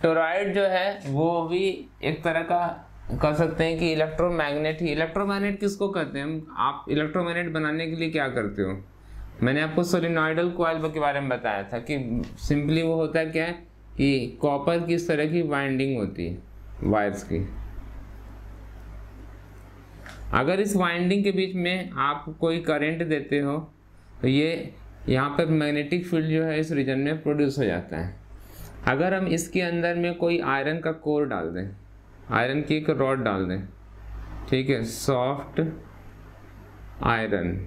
Toroid जो है वो भी एक तरह का कह सकते हैं कि इलेक्ट्रोमैग्नेट ही। इलेक्ट्रोमैग्नेट किसको कहते हैं हम? आप इलेक्ट्रोमैग्नेट बनाने के लिए क्या करते हो? मैंने आपको सोलेनॉइडल कॉइल के बारे में बताया था कि सिंपली वो होता है क्या है कि कॉपर की इस तरह की वाइंडिंग होती है वायर्स की। अगर इस वाइंडिंग के बीच में आप कोई करंट देते हो तो ये यहाँ पर मैग्नेटिक फील्ड जो है इस रीजन में प्रोड्यूस हो जाता है। अगर हम इसके अंदर में कोई आयरन का कोर डाल दें, आयरन की एक रॉड डाल दें, ठीक है, सॉफ्ट आयरन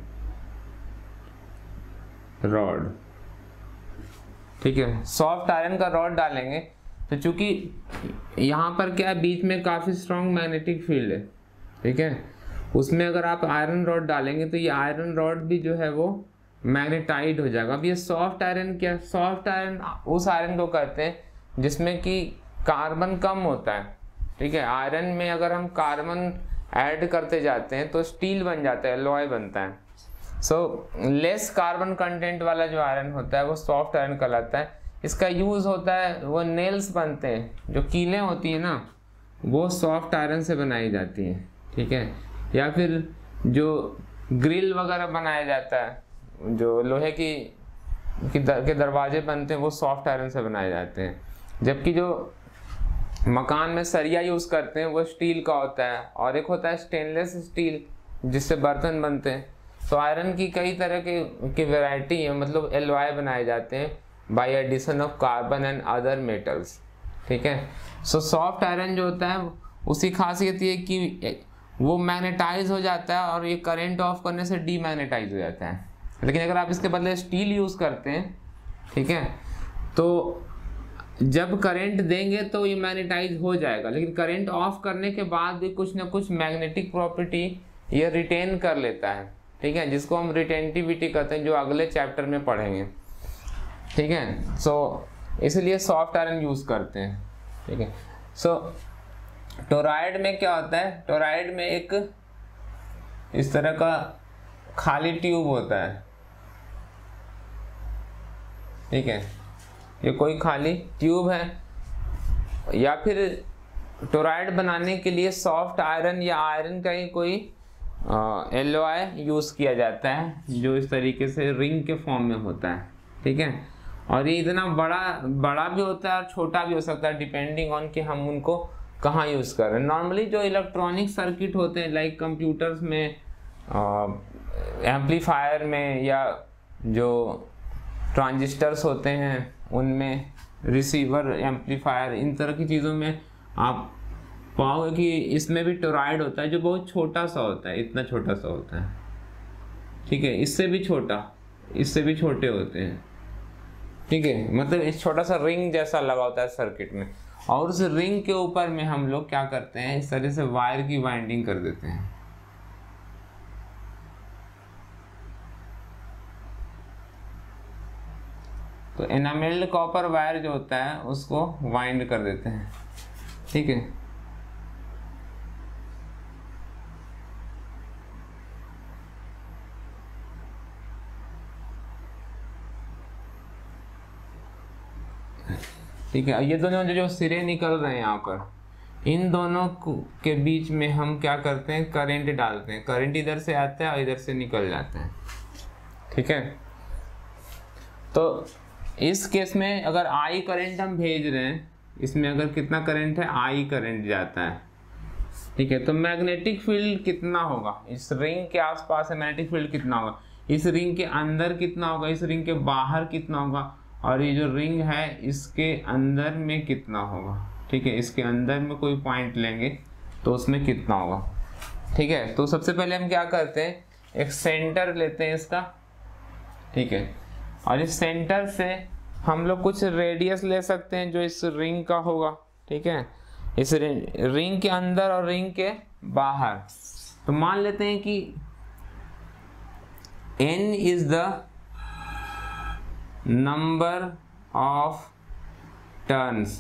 रॉड, ठीक है, सॉफ्ट आयरन का रॉड डालेंगे तो चूंकि यहाँ पर क्या है बीच में काफ़ी स्ट्रॉन्ग मैग्नेटिक फील्ड है, ठीक है, उसमें अगर आप आयरन रॉड डालेंगे तो ये आयरन रॉड भी जो है वो मैग्नेटाइड हो जाएगा। अब ये सॉफ्ट आयरन क्या है? सॉफ्ट आयरन उस आयरन को कहते हैं जिसमें कि कार्बन कम होता है, ठीक है। आयरन में अगर हम कार्बन ऐड करते जाते हैं तो स्टील बन जाता है, एलॉय बनता है। लेस कार्बन कंटेंट वाला जो आयरन होता है वो सॉफ्ट आयरन कहलाता है। इसका यूज़ होता है, वो नेल्स बनते हैं, जो कीलें होती हैं ना वो सॉफ्ट आयरन से बनाई जाती हैं, ठीक है। या फिर जो ग्रिल वगैरह बनाया जाता है, जो लोहे के दरवाजे बनते हैं वो सॉफ्ट आयरन से बनाए जाते हैं। जबकि जो मकान में सरिया यूज़ करते हैं वो स्टील का होता है, और एक होता है स्टेनलेस स्टील जिससे बर्तन बनते हैं। तो आयरन की कई तरह की वैरायटी है, मतलब एलॉय बनाए जाते हैं by addition of carbon and other metals, ठीक है। सॉफ्ट आयरन जो होता है उसकी खासियत ये कि वो मैग्नेटाइज हो जाता है और ये करंट ऑफ करने से डीमैग्नेटाइज हो जाता है। लेकिन अगर आप इसके बदले स्टील यूज़ करते हैं, ठीक है, तो जब करंट देंगे तो ये मैग्नेटाइज हो जाएगा, लेकिन करंट ऑफ करने के बाद भी कुछ ना कुछ मैग्नेटिक प्रॉपर्टी ये रिटेन कर लेता है, ठीक है, जिसको हम रिटेंटिविटी कहते हैं, जो अगले चैप्टर में पढ़ेंगे, ठीक है। इसलिए सॉफ्ट आयरन यूज़ करते हैं, ठीक है। टोरॉइड में क्या होता है? टोरॉइड में एक इस तरह का खाली ट्यूब होता है, ठीक है, ये कोई खाली ट्यूब है। या फिर टोरॉइड बनाने के लिए सॉफ्ट आयरन या आयरन का ही कोई एलॉय यूज़ किया जाता है जो इस तरीके से रिंग के फॉर्म में होता है, ठीक है। और ये इतना बड़ा भी होता है और छोटा भी हो सकता है, डिपेंडिंग ऑन कि हम उनको कहाँ यूज़ कर रहे हैं। नॉर्मली जो इलेक्ट्रॉनिक सर्किट होते हैं लाइक कंप्यूटर्स में, एम्पलीफायर में, या जो ट्रांजिस्टर्स होते हैं उनमें, रिसीवर, एम्पलीफायर, इन तरह की चीज़ों में आप पाओगे कि इसमें भी टोरॉइड होता है जो बहुत छोटा सा होता है, इतना छोटा सा होता है, ठीक है, इससे भी छोटा, इससे भी छोटे होते हैं, ठीक है। मतलब इस छोटा सा रिंग जैसा लगा होता है सर्किट में, और उस रिंग के ऊपर में हम लोग क्या करते हैं, इस तरह से वायर की वाइंडिंग कर देते हैं। तो एनामेल्ड कॉपर वायर जो होता है उसको वाइंड कर देते हैं, ठीक है। ठीक है, ये दोनों जो सिरे निकल रहे हैं यहाँ पर, इन दोनों के बीच में हम क्या करते हैं, करंट डालते हैं। करंट इधर से आता है और इधर से निकल जाता है, ठीक है। तो इस केस में अगर आई करंट हम भेज रहे हैं, इसमें अगर कितना करंट है, आई करंट जाता है, ठीक है। तो मैग्नेटिक फील्ड कितना होगा इस रिंग के आसपास है, मैग्नेटिक फील्ड कितना होगा, इस रिंग के अंदर कितना होगा, इस रिंग के बाहर कितना होगा, और ये जो रिंग है इसके अंदर में कितना होगा, ठीक है। इसके अंदर में कोई पॉइंट लेंगे तो उसमें कितना होगा, ठीक है। तो सबसे पहले हम क्या करते हैं, एक सेंटर लेते हैं इसका, ठीक है, और इस सेंटर से हम लोग कुछ रेडियस ले सकते हैं जो इस रिंग का होगा, ठीक है, इस रिंग के अंदर और रिंग के बाहर। तो मान लेते हैं कि n is the number of turns,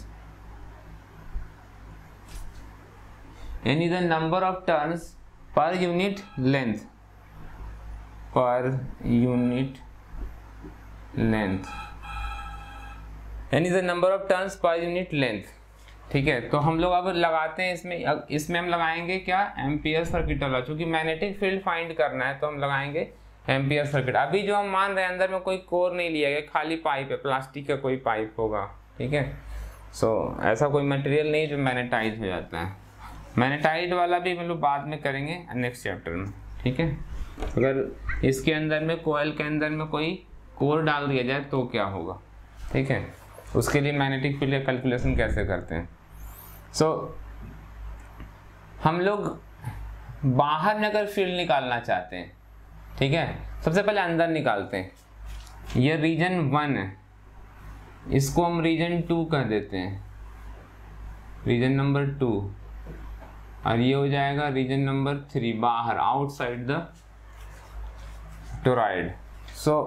n is the number of turns per unit length, per unit length, n is the number of turns per unit length, ठीक है, तो हम लोग अब लगाते हैं इसमें हम लगाएंगे क्या, एम्पियर सर्किट वाला, क्योंकि मैग्नेटिक फील्ड फाइंड करना है तो हम लगाएंगे एम्पियर सर्किट। अभी जो हम मान रहे हैं अंदर में कोई कोर नहीं लिया गया, खाली पाइप है, प्लास्टिक का कोई पाइप होगा, ठीक है। सो ऐसा कोई मटेरियल नहीं जो मैग्नेटाइज हो जाता है। मैग्नेटाइज वाला भी हम लोग बाद में करेंगे नेक्स्ट चैप्टर में, ठीक है। अगर इसके अंदर में कोयल के अंदर में कोई कोर डाल दिया जाए तो क्या होगा, ठीक है, उसके लिए मैग्नेटिक फील्ड का कैलकुलेशन कैसे करते हैं। हम लोग बाहर में अगर फील्ड निकालना चाहते हैं, ठीक है, सबसे पहले अंदर निकालते हैं। ये रीजन 1 है, इसको हम रीजन 2 कह देते हैं, रीजन नंबर 2, और ये हो जाएगा रीजन नंबर 3 बाहर, outside the toroid. So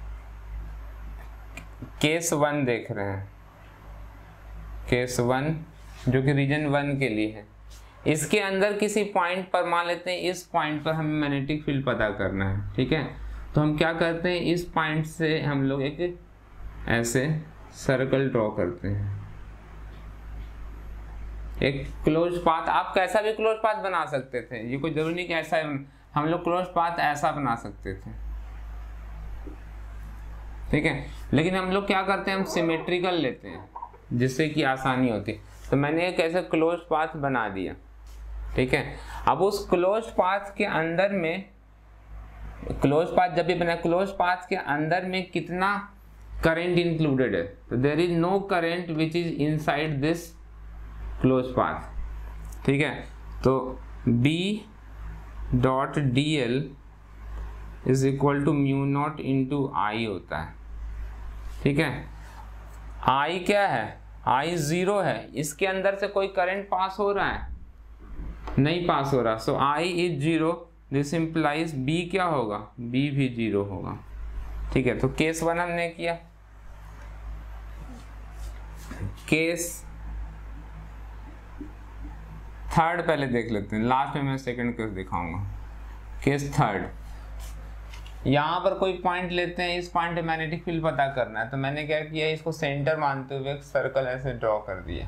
case 1 देख रहे हैं, केस 1 जो कि रीजन 1 के लिए है। इसके अंदर किसी पॉइंट पर मान लेते हैं, इस पॉइंट पर हमें मैग्नेटिक फील्ड पता करना है, ठीक है। तो हम क्या करते हैं, इस पॉइंट से हम लोग एक ऐसे सर्कल ड्रॉ करते हैं, एक क्लोज पाथ। आप कैसा भी क्लोज पाथ बना सकते थे, ये कोई जरूरी नहीं कि ऐसा, हम लोग क्लोज पाथ ऐसा बना सकते थे, ठीक है। लेकिन हम लोग क्या करते हैं, हम सिमेट्रिकल लेते हैं जिससे कि आसानी होती। तो मैंने एक ऐसा क्लोज पाथ बना दिया, ठीक है। अब उस क्लोज पाथ के अंदर में, क्लोज पाथ जब भी बना, क्लोज पाथ के अंदर में कितना करंट इंक्लूडेड है, तो there is no current which is inside this close path, ठीक है। तो B dot DL is equal to mu not into I होता है, ठीक है। I क्या है, I 0 है, इसके अंदर से कोई करंट पास हो रहा है, नहीं पास हो रहा। So I is 0, this implies B क्या होगा, B भी 0 होगा, ठीक है। तो केस 1 हमने किया। केस 3 पहले देख लेते हैं, लास्ट में मैं सेकंड केस दिखाऊंगा। केस 3, यहाँ पर कोई पॉइंट लेते हैं, इस पॉइंट पे मैग्नेटिक फील्ड पता करना है। तो मैंने क्या किया, इसको सेंटर मानते हुए एक सर्कल ऐसे ड्रॉ कर दिया,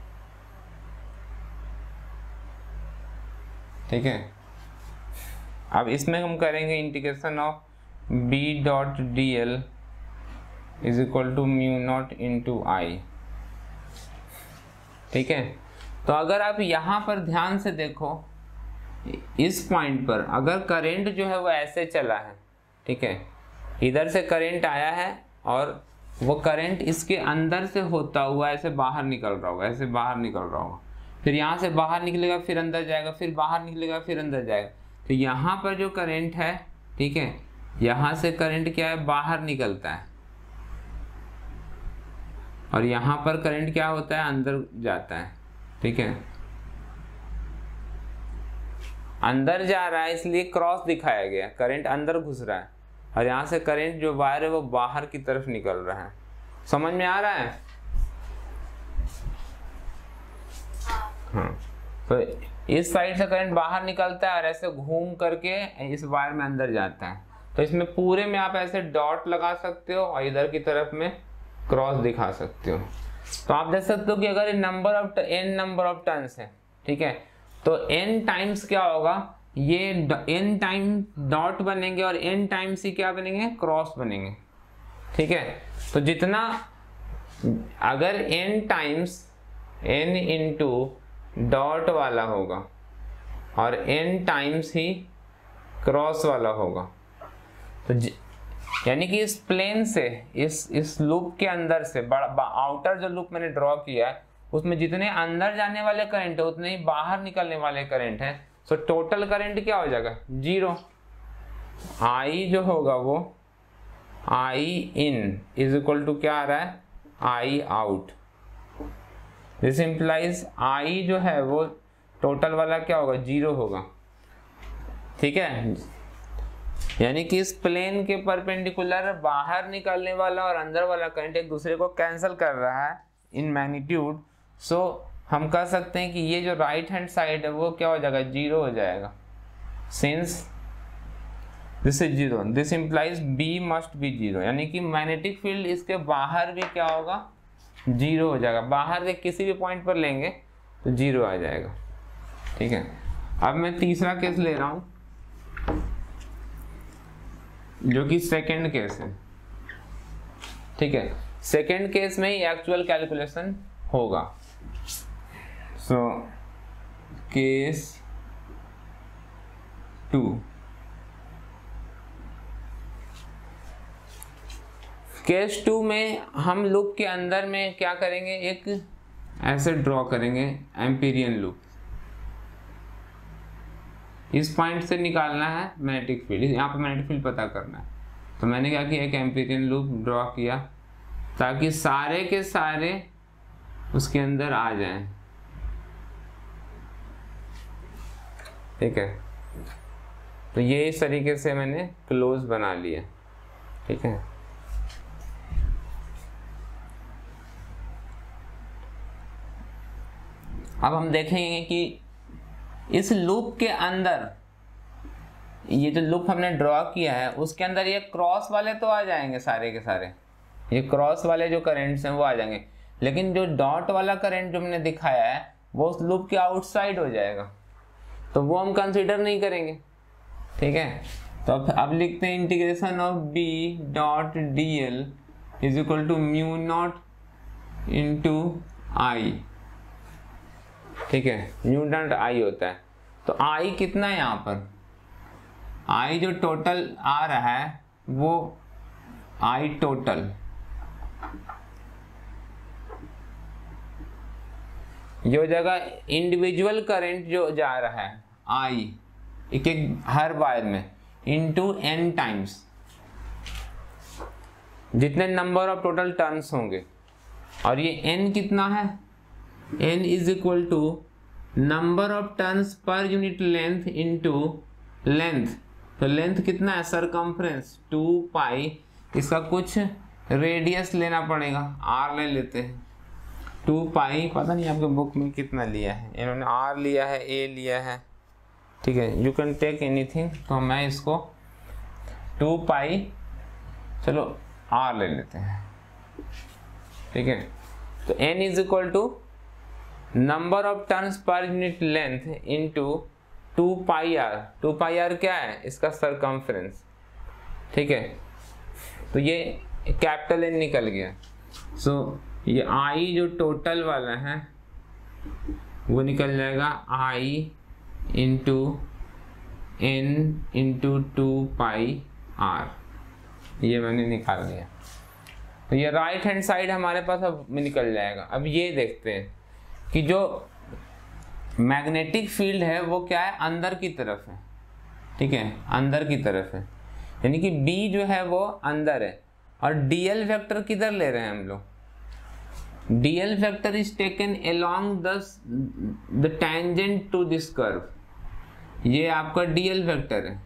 ठीक है। अब इसमें हम करेंगे integration of B dot DL is equal to mu not into I, ठीक है। तो अगर आप यहाँ पर ध्यान से देखो, इस पॉइंट पर अगर करंट जो है वो ऐसे चला है, ठीक है, इधर से करंट आया है और वो करंट इसके अंदर से होता हुआ ऐसे बाहर निकल रहा होगा, ऐसे बाहर निकल रहा होगा, फिर यहाँ से बाहर निकलेगा, फिर अंदर जाएगा, फिर बाहर निकलेगा, फिर अंदर जाएगा। तो यहाँ पर जो करंट है, ठीक है, यहाँ से करंट क्या है, बाहर निकलता है, और यहाँ पर करंट क्या होता है, अंदर जाता है, ठीक है। अंदर जा रहा है इसलिए क्रॉस दिखाया गया, करंट अंदर घुस रहा है, और यहाँ से करंट जो वायर है वो बाहर की तरफ निकल रहा है। समझ में आ रहा है? हाँ, तो इस साइड से करंट बाहर निकलता है और ऐसे घूम करके इस वायर में अंदर जाता है। तो इसमें पूरे में आप ऐसे डॉट लगा सकते हो और इधर की तरफ में क्रॉस दिखा सकते हो। तो आप देख सकते हो कि अगर n नंबर ऑफ टर्न्स है, ठीक है, तो n टाइम्स क्या होगा, ये n टाइम डॉट बनेंगे और n टाइम्स ही क्या बनेंगे, क्रॉस बनेंगे, ठीक है। तो जितना, अगर n times n into dot वाला होगा और n टाइम्स ही क्रॉस वाला होगा, तो यानी कि इस प्लेन से, इस लूप के अंदर से, आउटर जो लूप मैंने ड्रॉ किया है उसमें जितने अंदर जाने वाले करंट है उतने ही बाहर निकलने वाले करंट है। सो टोटल करंट क्या हो जाएगा, 0। I जो होगा वो I in is equal to क्या आ रहा है, I out। This implies I जो है वो टोटल वाला क्या होगा, 0 होगा, ठीक है। यानी कि इस प्लेन के परपेंडिकुलर बाहर निकलने वाला और अंदर वाला करंट एक दूसरे को कैंसिल कर रहा है इन मैग्नीट्यूड। सो हम कह सकते हैं कि ये जो राइट हैंड साइड है वो क्या हो जाएगा, 0 हो जाएगा, since this is 0, this implies B must be 0। यानी कि मैग्नेटिक फील्ड इसके बाहर भी क्या होगा, जीरो हो जाएगा, बाहर के किसी भी पॉइंट पर लेंगे तो जीरो आ जाएगा। ठीक है, अब मैं तीसरा केस ले रहा हूं जो कि सेकंड केस है। ठीक है, सेकंड केस में ही एक्चुअल कैलकुलेशन होगा। सो केस 2, केस 2 में हम लूप के अंदर में क्या करेंगे, एक ऐसे ड्रॉ करेंगे एम्पीरियन लूप। इस पॉइंट से निकालना है मैग्नेटिक फील्ड, यहाँ पे मैग्नेटिक फील्ड पता करना है। तो मैंने क्या किया, एक एम्पीरियन लूप ड्रॉ किया ताकि सारे के सारे उसके अंदर आ जाएं। ठीक है, तो ये इस तरीके से मैंने क्लोज बना लिया। ठीक है, अब हम देखेंगे कि इस लूप के अंदर, ये जो लूप हमने ड्रॉ किया है उसके अंदर ये क्रॉस वाले तो आ जाएंगे सारे के सारे, ये क्रॉस वाले जो करेंट्स हैं वो आ जाएंगे, लेकिन जो डॉट वाला करंट जो हमने दिखाया है वो उस लूप के आउटसाइड हो जाएगा, तो वो हम कंसीडर नहीं करेंगे। ठीक है, तो अब लिखते हैं integration of B dot dl is equal to mu not into I. ठीक है, म्यू डॉट आई होता है, तो आई कितना है यहाँ पर, आई जो टोटल आ रहा है वो आई टोटल, जो जगह इंडिविजुअल करंट जो जा रहा है आई एक एक हर वायर में इंटू n टाइम्स, जितने नंबर ऑफ टोटल टर्न्स होंगे, और ये n कितना है, n is equal to number of turns per unit length into length. तो लेंथ कितना है, सरकमफ्रेंस 2 पाई, इसका कुछ रेडियस लेना पड़ेगा, r ले लेते हैं 2 पाई, पता नहीं आपके बुक में कितना लिया है, इन्होंने r लिया है, a लिया है। ठीक है, यू कैन टेक एनीथिंग, तो मैं इसको 2 पाई, चलो r ले लेते हैं। ठीक है, तो n is equal to number of turns per unit length into 2 pi r। 2 pi r क्या है, इसका सरकमफ्रेंस। ठीक है, तो ये कैपिटल N निकल गया। सो ये I जो टोटल वाला है वो निकल जाएगा I into N into 2 pi r, ये मैंने निकाल लिया। तो ये राइट हैंड साइड हमारे पास अब निकल जाएगा। अब ये देखते हैं कि जो मैग्नेटिक फील्ड है वो क्या है, अंदर की तरफ है। ठीक है, अंदर की तरफ है, यानी कि B जो है वो अंदर है, और DL वेक्टर किधर ले रहे हैं हम लोग, DL vector is taken along the tangent to this curve, ये आपका DL वेक्टर है।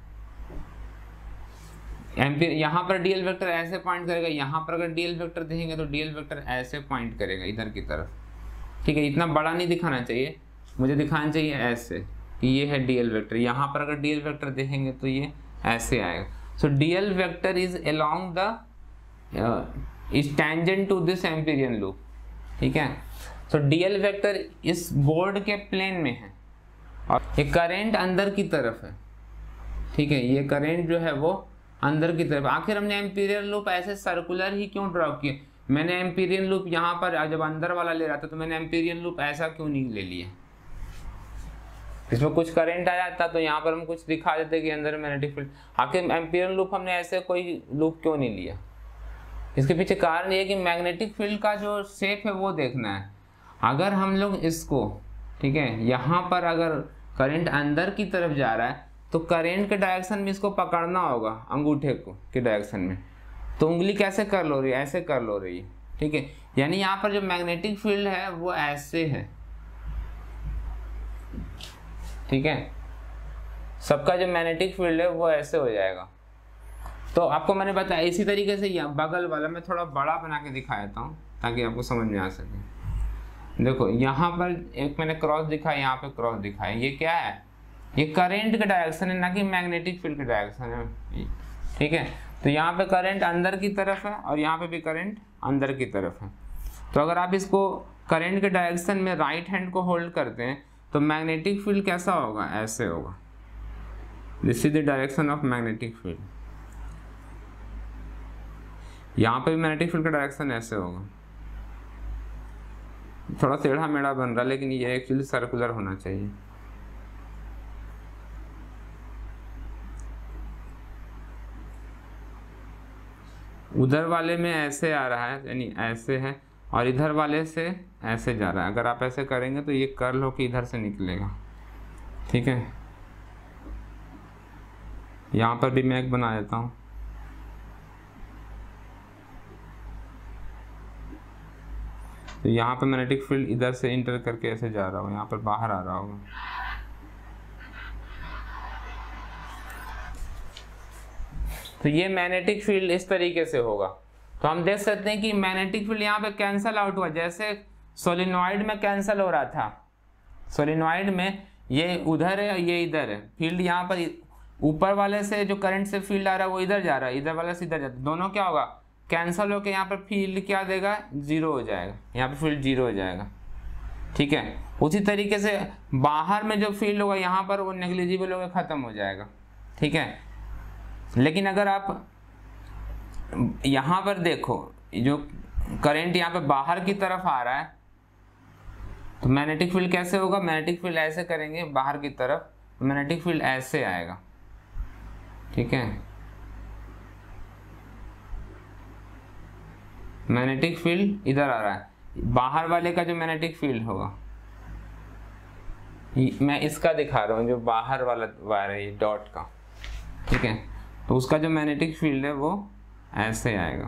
यहाँ पर DL वेक्टर ऐसे पॉइंट करेगा, यहाँ पर अगर DL वेक्टर देखेंगे तो DL वेक्टर ऐसे पॉइंट करेगा इधर की तरफ। ठीक है, इतना बड़ा नहीं दिखाना चाहिए, मुझे दिखाना चाहिए ऐसे कि ये है DL वेक्टर, यहाँ पर अगर DL वेक्टर देखेंगे तो ये ऐसे आएगा। So DL vector is along the is tangent to this Amperian loop. ठीक है, सो DL वेक्टर इस बोर्ड के प्लेन में है और ये करंट अंदर की तरफ है। ठीक है, ये करंट जो है वो अंदर की तरफ। आखिर हमने एम्पीरियन लूप ऐसे सर्कुलर ही क्यों ड्रॉ किया, मैंने एम्पीरियन लूप यहाँ पर जब अंदर वाला ले रहा था तो मैंने एम्पीरियन लूप ऐसा क्यों नहीं ले लिया, इसमें कुछ करंट आ जाता तो यहाँ पर हम कुछ दिखा देते कि अंदर मैग्नेटिक फील्ड। आखिर एम्पीरियन लूप हमने ऐसे कोई लूप क्यों नहीं लिया, इसके पीछे कारण ये है कि मैग्नेटिक फील्ड का जो शेप है वो देखना है। अगर हम लोग इसको, ठीक है, यहाँ पर अगर करंट अंदर की तरफ जा रहा है तो करंट के डायरेक्शन में इसको पकड़ना होगा, अंगूठे को के डायरेक्शन में, तो उंगली कैसे कर लो रही है, ऐसे कर लो रही है। ठीक है, यानी यहाँ पर जो मैग्नेटिक फील्ड है वो ऐसे है। ठीक है, सबका जो मैग्नेटिक फील्ड है वो ऐसे हो जाएगा। तो आपको मैंने बताया इसी तरीके से यहाँ बगल वाला मैं थोड़ा बड़ा बना के दिखा देता हूँ ताकि आपको समझ में आ सके। देखो यहाँ पर एक मैंने क्रॉस दिखाया, यहाँ पे क्रॉस दिखाया, ये क्या है, ये करंट का डायरेक्शन है, ना कि मैग्नेटिक फील्ड का डायरेक्शन है। ठीक है, तो यहाँ पे करंट अंदर की तरफ है और यहाँ पे भी करंट अंदर की तरफ है। तो अगर आप इसको करंट के डायरेक्शन में राइट हैंड को होल्ड करते हैं तो मैग्नेटिक फील्ड कैसा होगा, ऐसे होगा। This is the direction of magnetic field. यहाँ पे भी मैग्नेटिक फील्ड का डायरेक्शन ऐसे होगा। थोड़ा टेढ़ा मेढ़ा बन रहा है लेकिन ये एक्चुअली सर्कुलर होना चाहिए। उधर वाले में ऐसे आ रहा है, यानी ऐसे है, और इधर वाले से ऐसे जा रहा है। अगर आप ऐसे करेंगे तो ये कर्ल होकर इधर से निकलेगा, ठीक है। यहाँ पर भी मैं एक बना देता हूँ। तो यहाँ पर मैग्नेटिक फील्ड इधर से इंटर करके ऐसे जा रहा होगा, यहाँ पर बाहर आ रहा होगा। तो ये मैग्नेटिक फील्ड इस तरीके से होगा। तो हम देख सकते हैं कि मैग्नेटिक फील्ड यहाँ पे कैंसल आउट हुआ, जैसे सोलिनॉइड में कैंसल हो रहा था। सोलिनॉइड में ये उधर है, ये इधर है। फील्ड यहाँ पर ऊपर वाले से जो करंट से फील्ड आ रहा है वो इधर जा रहा है, इधर वाले से इधर जाता है। दोनों क्या होगा, कैंसल होकर यहाँ पर फील्ड क्या देगा, जीरो हो जाएगा। यहाँ पर फील्ड जीरो हो जाएगा, ठीक है। उसी तरीके से बाहर में जो फील्ड होगा यहाँ पर वो नेग्लिजिबल होकर ख़त्म हो जाएगा, ठीक है। लेकिन अगर आप यहाँ पर देखो, जो करंट यहाँ पे बाहर की तरफ आ रहा है तो मैग्नेटिक फील्ड कैसे होगा, मैग्नेटिक फील्ड ऐसे करेंगे बाहर की तरफ, तो मैग्नेटिक फील्ड ऐसे आएगा, ठीक है। मैग्नेटिक फील्ड इधर आ रहा है, बाहर वाले का जो मैग्नेटिक फील्ड होगा, मैं इसका दिखा रहा हूँ, जो बाहर वाला वायर है ये डॉट का, ठीक है। तो उसका जो मैग्नेटिक फील्ड है वो ऐसे आएगा।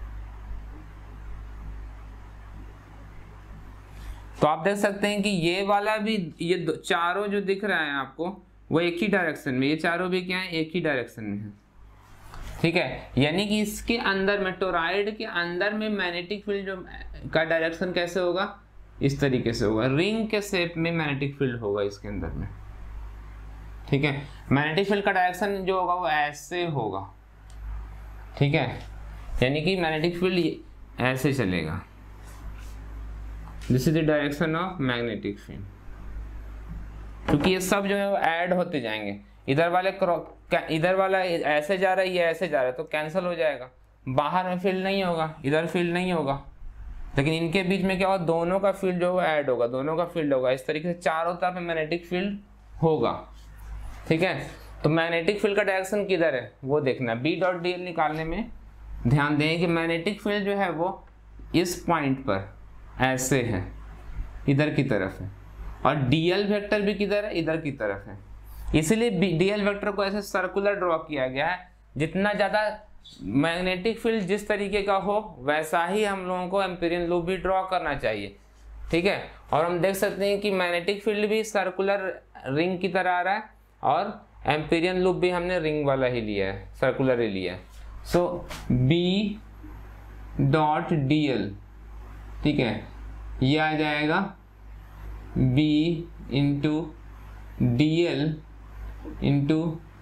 तो आप देख सकते हैं कि ये वाला भी, ये चारों जो दिख रहा है आपको वो एक ही डायरेक्शन में, ये चारों भी क्या है, एक ही डायरेक्शन में है, ठीक है। यानी कि इसके अंदर में, टोरॉइड के अंदर में मैग्नेटिक फील्ड जो का डायरेक्शन कैसे होगा, इस तरीके से होगा। रिंग के शेप में मैग्नेटिक फील्ड होगा इसके अंदर में, ठीक है। मैग्नेटिक फील्ड का डायरेक्शन जो होगा वो ऐसे होगा, ठीक है। यानी कि मैग्नेटिक फील्ड ऐसे चलेगा। This is the direction of magnetic field. क्योंकि ये सब जो है वो ऐड होते जाएंगे। इधर वाला ऐसे जा रहा है, ये ऐसे जा रहा है, तो कैंसिल हो जाएगा। बाहर में फील्ड नहीं होगा, इधर फील्ड नहीं होगा, लेकिन इनके बीच में क्या होगा, दोनों का फील्ड जो है ऐड होगा, दोनों का फील्ड होगा। इस तरीके से चारों तरफ मैग्नेटिक फील्ड होगा, ठीक है। तो मैग्नेटिक फील्ड का डायरेक्शन किधर है वो देखना। बी डॉट डी एल निकालने में ध्यान दें कि मैग्नेटिक फील्ड जो है वो इस पॉइंट पर ऐसे है, इधर की तरफ है, और डीएल वेक्टर भी किधर है, इधर की तरफ है। इसीलिए डीएल वेक्टर को ऐसे सर्कुलर ड्रॉ किया गया है। जितना ज़्यादा मैग्नेटिक फील्ड जिस तरीके का हो वैसा ही हम लोगों को एम्पीरियन लूप भी ड्रॉ करना चाहिए, ठीक है। और हम देख सकते हैं कि मैग्नेटिक फील्ड भी सर्कुलर रिंग की तरह आ रहा है, और एम्पीरियन लूप भी हमने रिंग वाला ही लिया है, सर्कुलर ही लिया है। So B dot D L, ठीक है, ये आ जाएगा B into D L into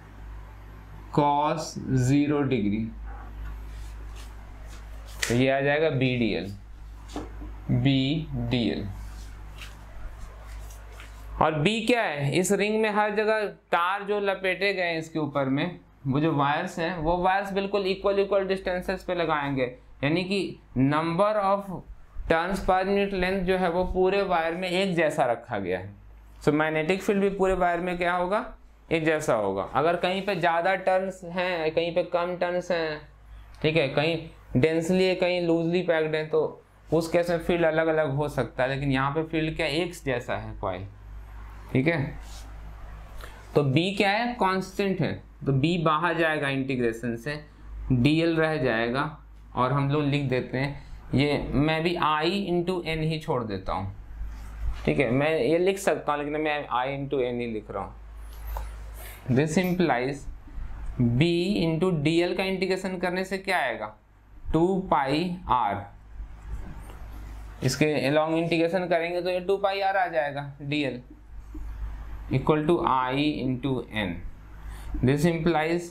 cos 0 degree, तो ये आ जाएगा B D L, B D L. और B क्या है, इस रिंग में हर जगह तार जो लपेटे गए हैं इसके ऊपर में, वो जो वायर्स हैं वो वायर्स बिल्कुल इक्वल डिस्टेंसेस पे लगाएंगे। यानी कि number of turns per unit length जो है वो पूरे वायर में एक जैसा रखा गया है। सो मैग्नेटिक फील्ड भी पूरे वायर में क्या होगा, एक जैसा होगा। अगर कहीं पे ज़्यादा टर्न्स हैं, कहीं पे कम टर्न्स हैं, ठीक है, कहीं डेंसली है, कहीं लूजली पैक्ड है, तो उस केस में फील्ड अलग अलग हो सकता है। लेकिन यहाँ पे फील्ड क्या एक जैसा है कॉइल, ठीक है। तो B क्या है, कांस्टेंट है, तो B बाहर जाएगा इंटीग्रेशन से, dl रह जाएगा, और हम लोग लिख देते हैं, ये मैं भी I इंटू एन ही छोड़ देता हूँ, ठीक है। मैं ये लिख सकता हूँ लेकिन मैं I इंटू एन ही लिख रहा हूँ। This implies B into dl का इंटीग्रेशन करने से क्या आएगा, 2 पाई r। इसके अलॉन्ग इंटीग्रेशन करेंगे तो ये 2 पाई r आ जाएगा, dl equal to I into N. This implies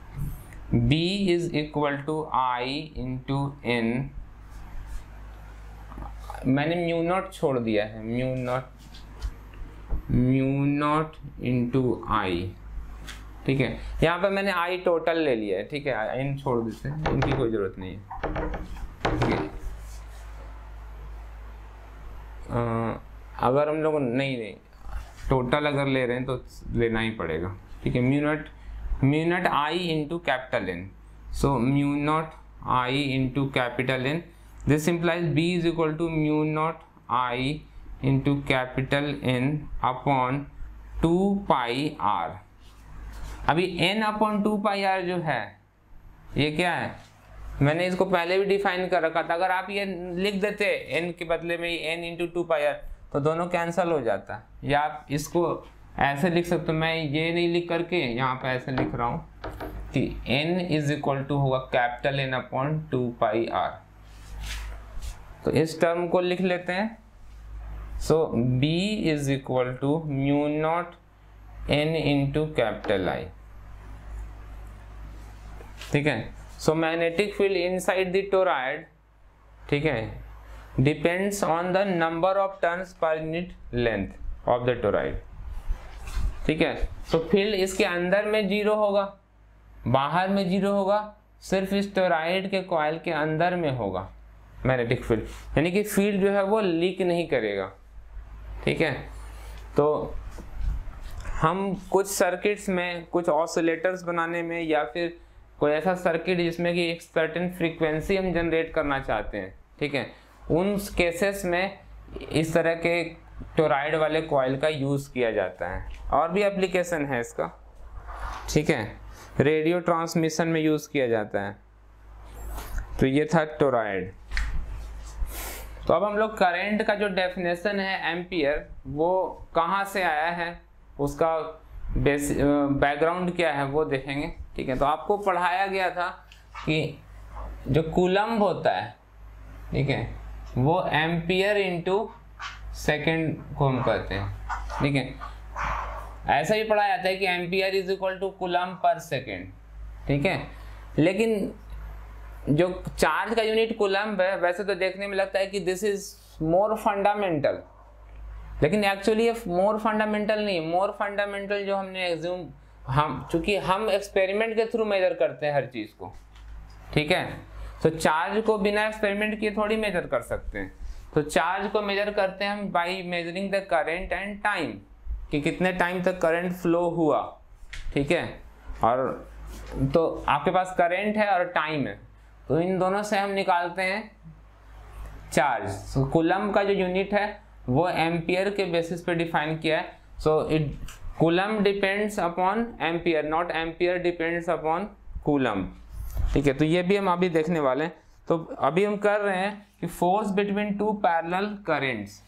B is equal to I into N मैंने म्यू नॉट छोड़ दिया है, म्यू नॉट इंटू आई, ठीक है। यहाँ पे मैंने आई टोटल ले लिया है, ठीक है, इन छोड़ देते हैं, इनकी कोई जरूरत नहीं है, ठीक है। अगर हम लोग नहीं टोटल अगर ले रहे हैं तो लेना ही पड़ेगा, ठीक है। Mu naught I into capital N, so mu naught I into capital N, this implies B is equal to mu naught I into capital N upon 2 pi R. अभी n अपॉन 2 पाई आर जो है ये क्या है, मैंने इसको पहले भी डिफाइन कर रखा था। अगर आप ये लिख देते n के बदले में n इंटू 2 पाई आर तो दोनों कैंसिल हो जाता, या आप इसको ऐसे लिख सकते हो, मैं ये नहीं लिख करके यहाँ पे ऐसे लिख रहा हूँ कि n इज इक्वल टू होगा capital N upon 2 pi R. तो इस टर्म को लिख लेते हैं, so b is equal to mu naught n into capital I, ठीक है। So magnetic field inside the toroid, ठीक है, depends on the number of turns per unit length of the toroid, ठीक है। तो फील्ड इसके अंदर में 0 होगा, बाहर में 0 होगा, सिर्फ इस टोरॉइड के कॉइल के अंदर में होगा मैग्नेटिक फील्ड, यानी कि फील्ड जो है वो लीक नहीं करेगा, ठीक है। तो हम कुछ सर्किट्स में, कुछ ऑसिलेटर्स बनाने में, या फिर कोई ऐसा सर्किट जिसमें कि एक सर्टेन फ्रीक्वेंसी हम जनरेट करना चाहते हैं, ठीक है, उन केसेस में इस तरह के टोरॉइड वाले कॉइल का यूज़ किया जाता है। और भी एप्लीकेशन है इसका, ठीक है, रेडियो ट्रांसमिशन में यूज़ किया जाता है। तो ये था टोरॉइड। तो अब हम लोग करंट का जो डेफिनेशन है एम्पियर, वो कहाँ से आया है, उसका बैकग्राउंड क्या है वो देखेंगे, ठीक है। तो आपको पढ़ाया गया था कि जो कूलम्ब होता है, ठीक है, वो एम्पियर इंटू सेकेंड को हम कहते हैं, ठीक है। ऐसा ही पढ़ा जाता है कि ampere is equal to coulomb per second, ठीक है। लेकिन जो चार्ज का यूनिट कूलम्ब है, वैसे तो देखने में लगता है कि दिस इज मोर फंडामेंटल, लेकिन एक्चुअली ये मोर फंडामेंटल नहीं। मोर फंडामेंटल जो हमने एज्यूम, चूंकि हम एक्सपेरिमेंट के थ्रू मेजर करते हैं हर चीज को, ठीक है। तो चार्ज को बिना एक्सपेरिमेंट किए थोड़ी मेजर कर सकते हैं। तो चार्ज को मेजर करते हैं हम by measuring the current and time, कि कितने टाइम तक करंट फ्लो हुआ, ठीक है। और तो आपके पास करंट है और टाइम है, तो इन दोनों से हम निकालते हैं चार्ज। तो कूलम्ब का जो यूनिट है वो एम्पियर के बेसिस पे डिफाइन किया है। So it coulomb depends upon ampere, not ampere depends upon coulomb, ठीक है। तो ये भी हम अभी देखने वाले हैं। तो अभी हम कर रहे हैं कि force between two parallel currents,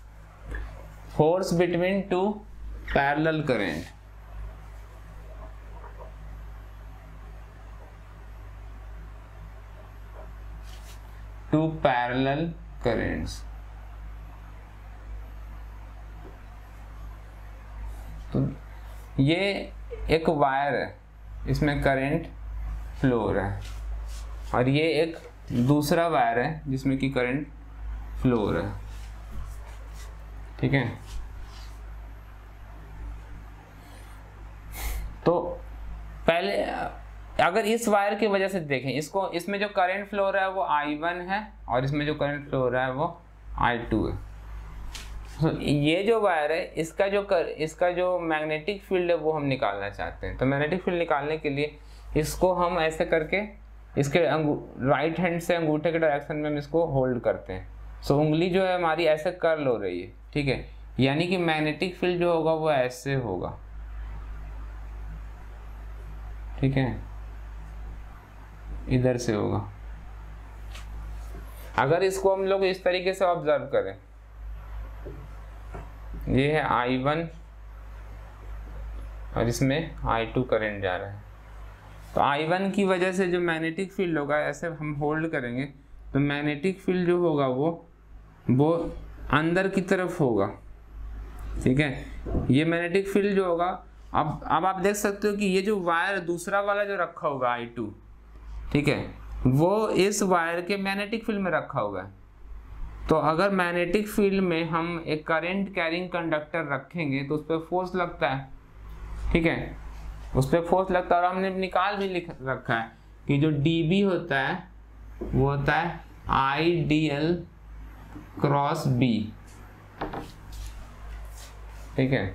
force between two parallel current, two parallel currents. तो ये एक वायर है, इसमें करंट फ्लो हो रहा है, और ये एक दूसरा वायर है जिसमें कि करंट फ्लो हो रहा है, ठीक है। तो पहले अगर इस वायर की वजह से देखें इसको, इसमें जो करंट फ्लो हो रहा है वो I1 है, और इसमें जो करंट फ्लो हो रहा है वो I2 है। तो ये जो वायर है, इसका जो मैग्नेटिक फील्ड है वो हम निकालना चाहते हैं। तो मैग्नेटिक फील्ड निकालने के लिए इसको हम ऐसे करके इसके राइट हैंड से अंगूठे के डायरेक्शन में हम इसको होल्ड करते हैं। सो उंगली जो है हमारी ऐसे कर्ल हो रही है, ठीक है, यानी कि मैग्नेटिक फील्ड जो होगा वो ऐसे होगा, ठीक है, इधर से होगा। अगर इसको हम लोग इस तरीके से ऑब्जर्व करें, ये है I1 और इसमें I2 करंट जा रहा है। तो I1 की वजह से जो मैग्नेटिक फील्ड होगा, ऐसे हम होल्ड करेंगे तो मैग्नेटिक फील्ड जो होगा वो अंदर की तरफ होगा, ठीक है। ये मैग्नेटिक फील्ड जो होगा, अब आप देख सकते हो कि ये जो वायर दूसरा वाला जो रखा होगा I2, ठीक है, वो इस वायर के मैग्नेटिक फील्ड में रखा होगा, तो अगर मैग्नेटिक फील्ड में हम एक करंट कैरिंग कंडक्टर रखेंगे तो उस पर फोर्स लगता है, ठीक है, उस पर फोर्स लगता है। और हमने निकाल भी लिख रखा है कि जो dB होता है वो होता है IDL क्रॉस B, ठीक है।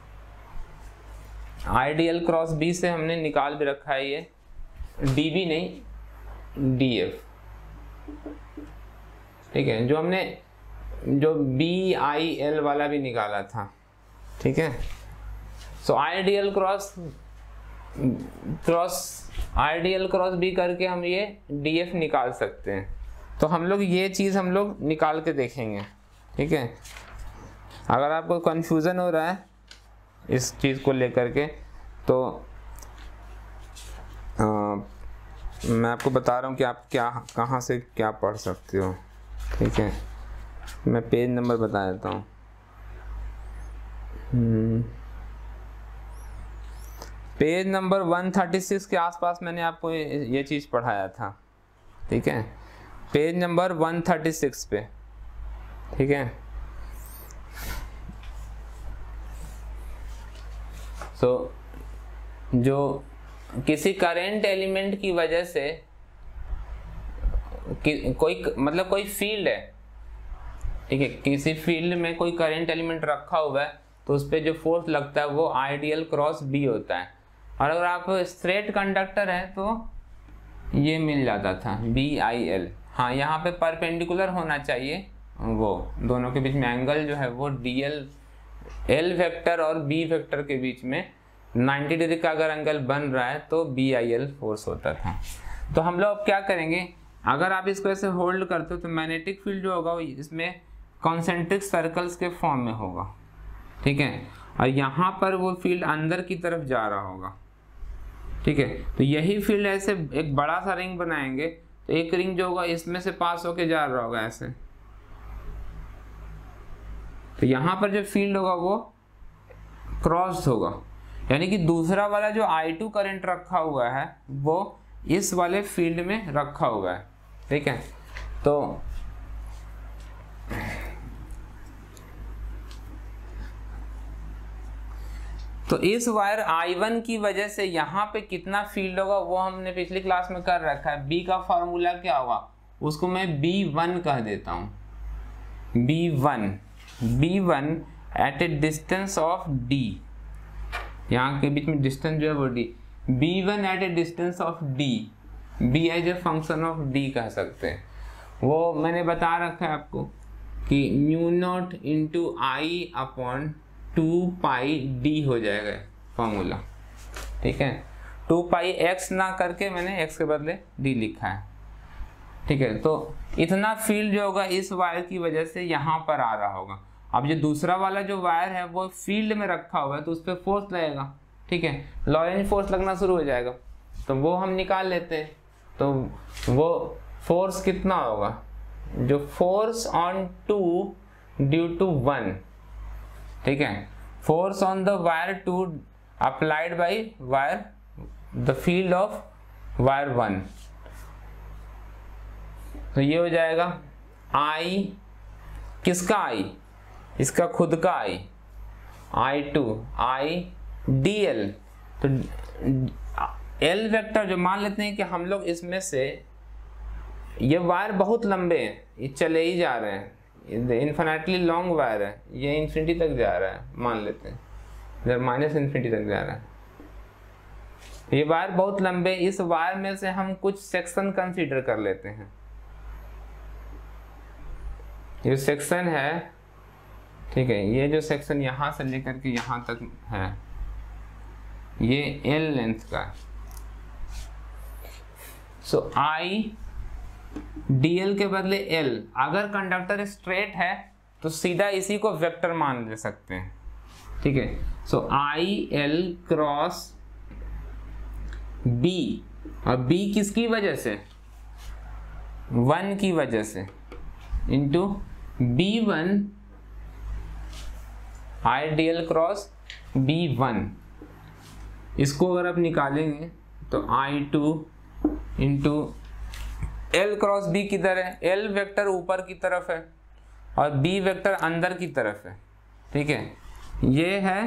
IDL क्रॉस B से हमने निकाल भी रखा है ये dB नहीं dF, ठीक है, जो हमने जो BIL वाला भी निकाला था, ठीक है। सो IDL क्रॉस B करके हम ये DF निकाल सकते हैं। तो हम लोग ये चीज़ हम लोग निकाल के देखेंगे, ठीक है। अगर आपको कंफ्यूजन हो रहा है इस चीज़ को लेकर के तो मैं आपको बता रहा हूँ कि आप क्या कहाँ से क्या पढ़ सकते हो, ठीक है। मैं पेज नंबर बता देता हूँ। पेज नंबर 136 के आसपास मैंने आपको ये चीज़ पढ़ाया था, ठीक है, पेज नंबर 136 पे, ठीक है। तो जो किसी करंट एलिमेंट की वजह से कोई फील्ड है, ठीक है, किसी फील्ड में कोई करंट एलिमेंट रखा हुआ है तो उस पर जो फोर्स लगता है वो आइडियल क्रॉस B होता है। और अगर आप स्ट्रेट कंडक्टर है तो ये मिल जाता था BIL। हाँ, यहाँ पे परपेंडिकुलर होना चाहिए, वो दोनों के बीच में एंगल जो है वो DL, L वेक्टर और B वेक्टर के बीच में 90 डिग्री का अगर एंगल बन रहा है तो BIL फोर्स होता था। तो हम लोग क्या करेंगे, अगर आप इसको ऐसे होल्ड करते हो तो मैग्नेटिक फील्ड जो होगा वो इसमें कॉन्सेंट्रिक सर्कल्स के फॉर्म में होगा, ठीक है। और यहाँ पर वो फील्ड अंदर की तरफ जा रहा होगा, ठीक है। तो यही फील्ड ऐसे एक बड़ा सा रिंग बनाएंगे तो एक रिंग जो होगा इसमें से पास होके जा रहा होगा ऐसे। तो यहाँ पर जो फील्ड होगा वो क्रॉस होगा, यानी कि दूसरा वाला जो I2 करंट रखा हुआ है वो इस वाले फील्ड में रखा हुआ है, ठीक है। तो इस वायर I1 की वजह से यहाँ पे कितना फील्ड होगा वो हमने पिछली क्लास में कर रखा है। B का फॉर्मूला क्या होगा, उसको मैं B1 कह देता हूँ। B1 at a distance of D, यहाँ के बीच में डिस्टेंस जो है वो D, B1 at a distance of D, B as a function of D कह सकते हैं। वो मैंने बता रखा है आपको कि μ0 into I upon 2 pi D हो जाएगा फॉर्मूला, ठीक है। 2 पाई x ना करके मैंने x के बदले D लिखा है, ठीक है। तो इतना फील्ड जो होगा इस वायर की वजह से यहाँ पर आ रहा होगा। अब जो दूसरा वाला जो वायर है वो फील्ड में रखा हुआ है तो उस पर फोर्स लगेगा, ठीक है, लॉरेंट फोर्स लगना शुरू हो जाएगा। तो वो हम निकाल लेते हैं। तो वो फोर्स कितना होगा, जो फोर्स ऑन 2 ड्यू टू 1, ठीक है, force on the wire 2 applied by wire the field of wire 1। तो ये हो जाएगा I, किसका I, इसका खुद का I2 IDL। तो L वेक्टर जो मान लेते हैं कि हम लोग इसमें से ये वायर बहुत लंबे हैं, ये चले ही जा रहे हैं, इन्फिनिटली लॉन्ग वायर है, ये इन्फिनिटी तक जा रहा है, मान लेते हैं इधर माइनस इन्फिनिटी तक जा रहा है। ये वायर बहुत लंबे, इस वायर में से हम कुछ सेक्शन कंसीडर कर लेते हैं। ये सेक्शन है, ठीक है, ये जो सेक्शन यहाँ से लेकर के यहाँ तक है ये L लेंथ का है। सो I DL के बदले L, अगर कंडक्टर स्ट्रेट है तो सीधा इसी को वेक्टर मान ले सकते हैं, ठीक है। सो IL क्रॉस B, और B किसकी वजह से, 1 की वजह से, into B1 IDL cross B1। इसको अगर आप निकालेंगे तो I2 into L cross B किधर है, L वेक्टर ऊपर की तरफ है और बी वेक्टर अंदर की तरफ है, ठीक है, ये है,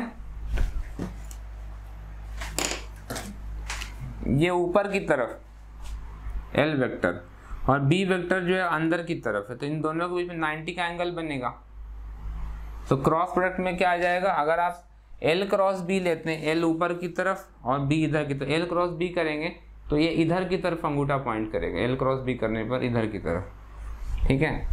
ये ऊपर की तरफ एल वेक्टर और बी वेक्टर जो है अंदर की तरफ है, तो इन दोनों के बीच में 90 का एंगल बनेगा। तो क्रॉस प्रोडक्ट में क्या आ जाएगा, अगर आप एल क्रॉस बी लेते हैं, एल ऊपर की तरफ और बी इधर की तरफ, एल क्रॉस बी करेंगे तो ये इधर की तरफ अंगूठा पॉइंट करेगा, एल क्रॉस बी करने पर इधर की तरफ, ठीक है।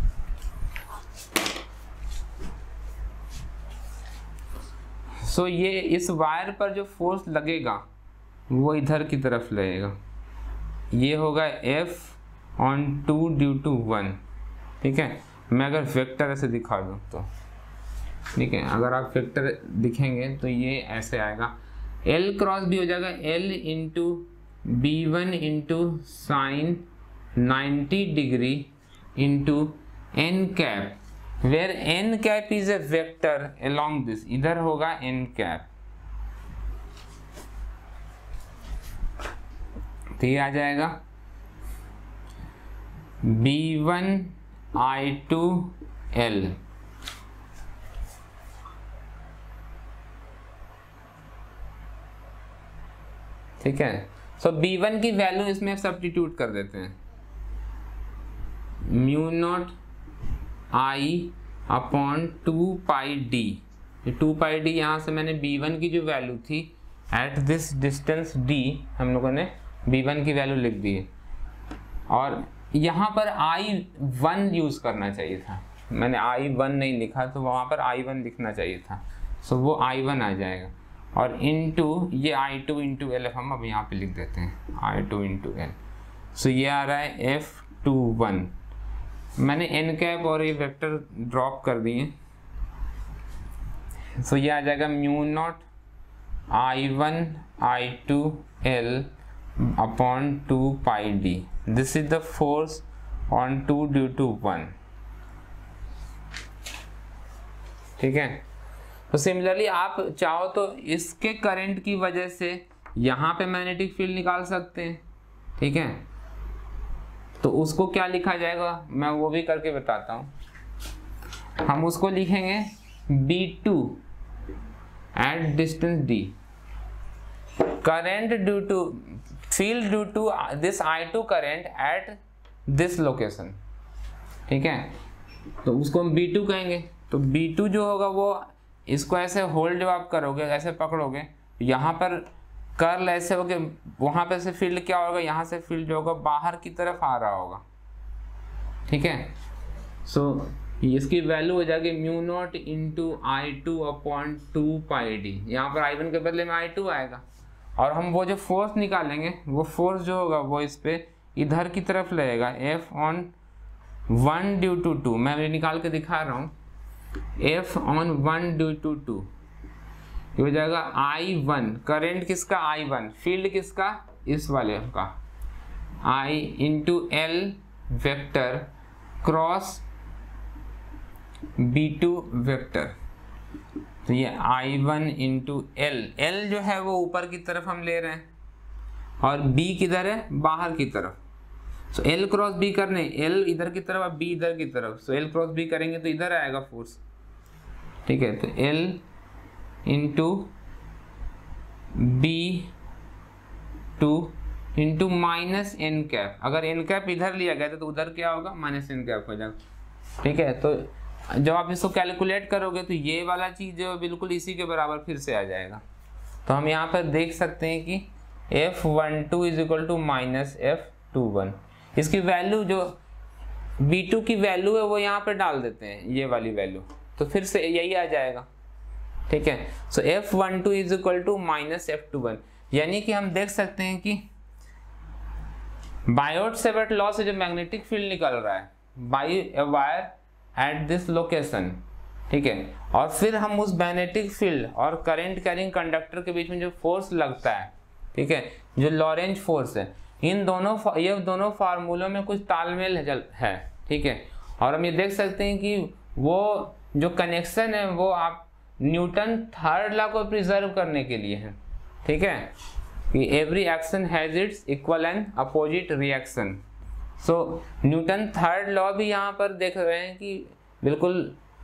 सो ये इस वायर पर जो फोर्स लगेगा वो इधर की तरफ लगेगा, ये होगा F/2 ड्यू टू 1, ठीक है। मैं अगर वेक्टर ऐसे दिखा दूँ तो, ठीक है, अगर आप वेक्टर दिखेंगे तो ये ऐसे आएगा, L क्रॉस बी हो जाएगा L into B1 into sine 90 degree into n cap, where n cap is a vector along this, इधर होगा n कैप, तो ये आ जाएगा B1I2L, ठीक है। सो B1 की वैल्यू इसमें सब्स्टिट्यूट कर देते हैं, mu naught I upon 2πd, 2πd यहाँ से मैंने B1 की जो वैल्यू थी एट दिस डिस्टेंस d, हम लोगों ने B1 की वैल्यू लिख दी है, और यहाँ पर I1 यूज करना चाहिए था, मैंने I1 नहीं लिखा तो वहाँ पर I1 लिखना चाहिए था, सो वो I1 आ जाएगा, और इनटू ये I2 इंटू L हम अब यहाँ पे लिख देते हैं I2 इंटू L, सो ये आ रहा है F21, मैंने n कैप और ये वेक्टर ड्रॉप कर दिए, सो ये आ जाएगा mu naught I1 I2 L upon 2πd, this is the force on 2 due to 1, ठीक है। तो सिमिलरली आप चाहो तो इसके करंट की वजह से यहाँ पे मैग्नेटिक फील्ड निकाल सकते हैं, ठीक है, तो उसको क्या लिखा जाएगा मैं वो भी करके बताता हूँ, हम उसको लिखेंगे B2 at distance d, current due to field due to this I2 current at this location, ठीक है, तो उसको हम B2 कहेंगे। तो B2 जो होगा वो इसको ऐसे होल्ड जब आप करोगे, ऐसे पकड़ोगे, यहाँ पर कर्ल ऐसे होगे, वहाँ पे से फील्ड क्या होगा, यहाँ से फील्ड जो होगा बाहर की तरफ आ रहा होगा, ठीक है। सो इसकी वैल्यू हो जाएगी mu not into I2 upon 2πd, यहाँ पर I1 के बदले में I2 आएगा, और हम वो जो फोर्स निकालेंगे वो फोर्स जो होगा वो इस पे इधर की तरफ लगेगा, F/1 ड्यू टू 2, मैं अभी निकाल के दिखा रहा हूँ, F/1 ड्यू टू 2, ये हो जाएगा I1, करंट किसका I1, फील्ड किसका इस वाले का I into L vector cross B2 vector, तो ये I1 इंटू L जो है वो ऊपर की तरफ हम ले रहे हैं और B किधर है बाहर की तरफ, सो L क्रॉस B करने, L इधर की तरफ और B इधर की तरफ, सो L क्रॉस B करेंगे तो इधर आएगा फोर्स, ठीक है। तो L into B2 into minus n cap, अगर n कैप इधर लिया गया तो उधर क्या होगा माइनस n कैप हो जाएगा, ठीक है। तो जब आप इसको कैलकुलेट करोगे तो ये वाला चीज़ जो बिल्कुल इसी के बराबर फिर से आ जाएगा, तो हम यहाँ पर देख सकते हैं कि F12 is equal to minus F21, इसकी वैल्यू जो B2 की वैल्यू है वो यहाँ पर डाल देते हैं, ये वाली वैल्यू, तो फिर से यही आ जाएगा, ठीक है। So F12 is equal to minus F21, यानी कि हम देख सकते हैं कि बायोट-सेवर्ट लॉ से जो मैग्नेटिक फील्ड निकल रहा है by a wire at this location, ठीक है, और फिर हम उस मैग्नेटिक फील्ड और करंट कैरिंग कंडक्टर के बीच में जो फोर्स लगता है, ठीक है, जो लॉरेंज फोर्स है, इन दोनों ये दोनों फार्मूलों में कुछ तालमेल है, ठीक है, और हम ये देख सकते हैं कि वो जो कनेक्शन है वो आप न्यूटन थर्ड लॉ को प्रिजर्व करने के लिए है, ठीक है, कि every action has its equal and opposite reaction. So Newton third law भी यहाँ पर देख रहे हैं कि बिल्कुल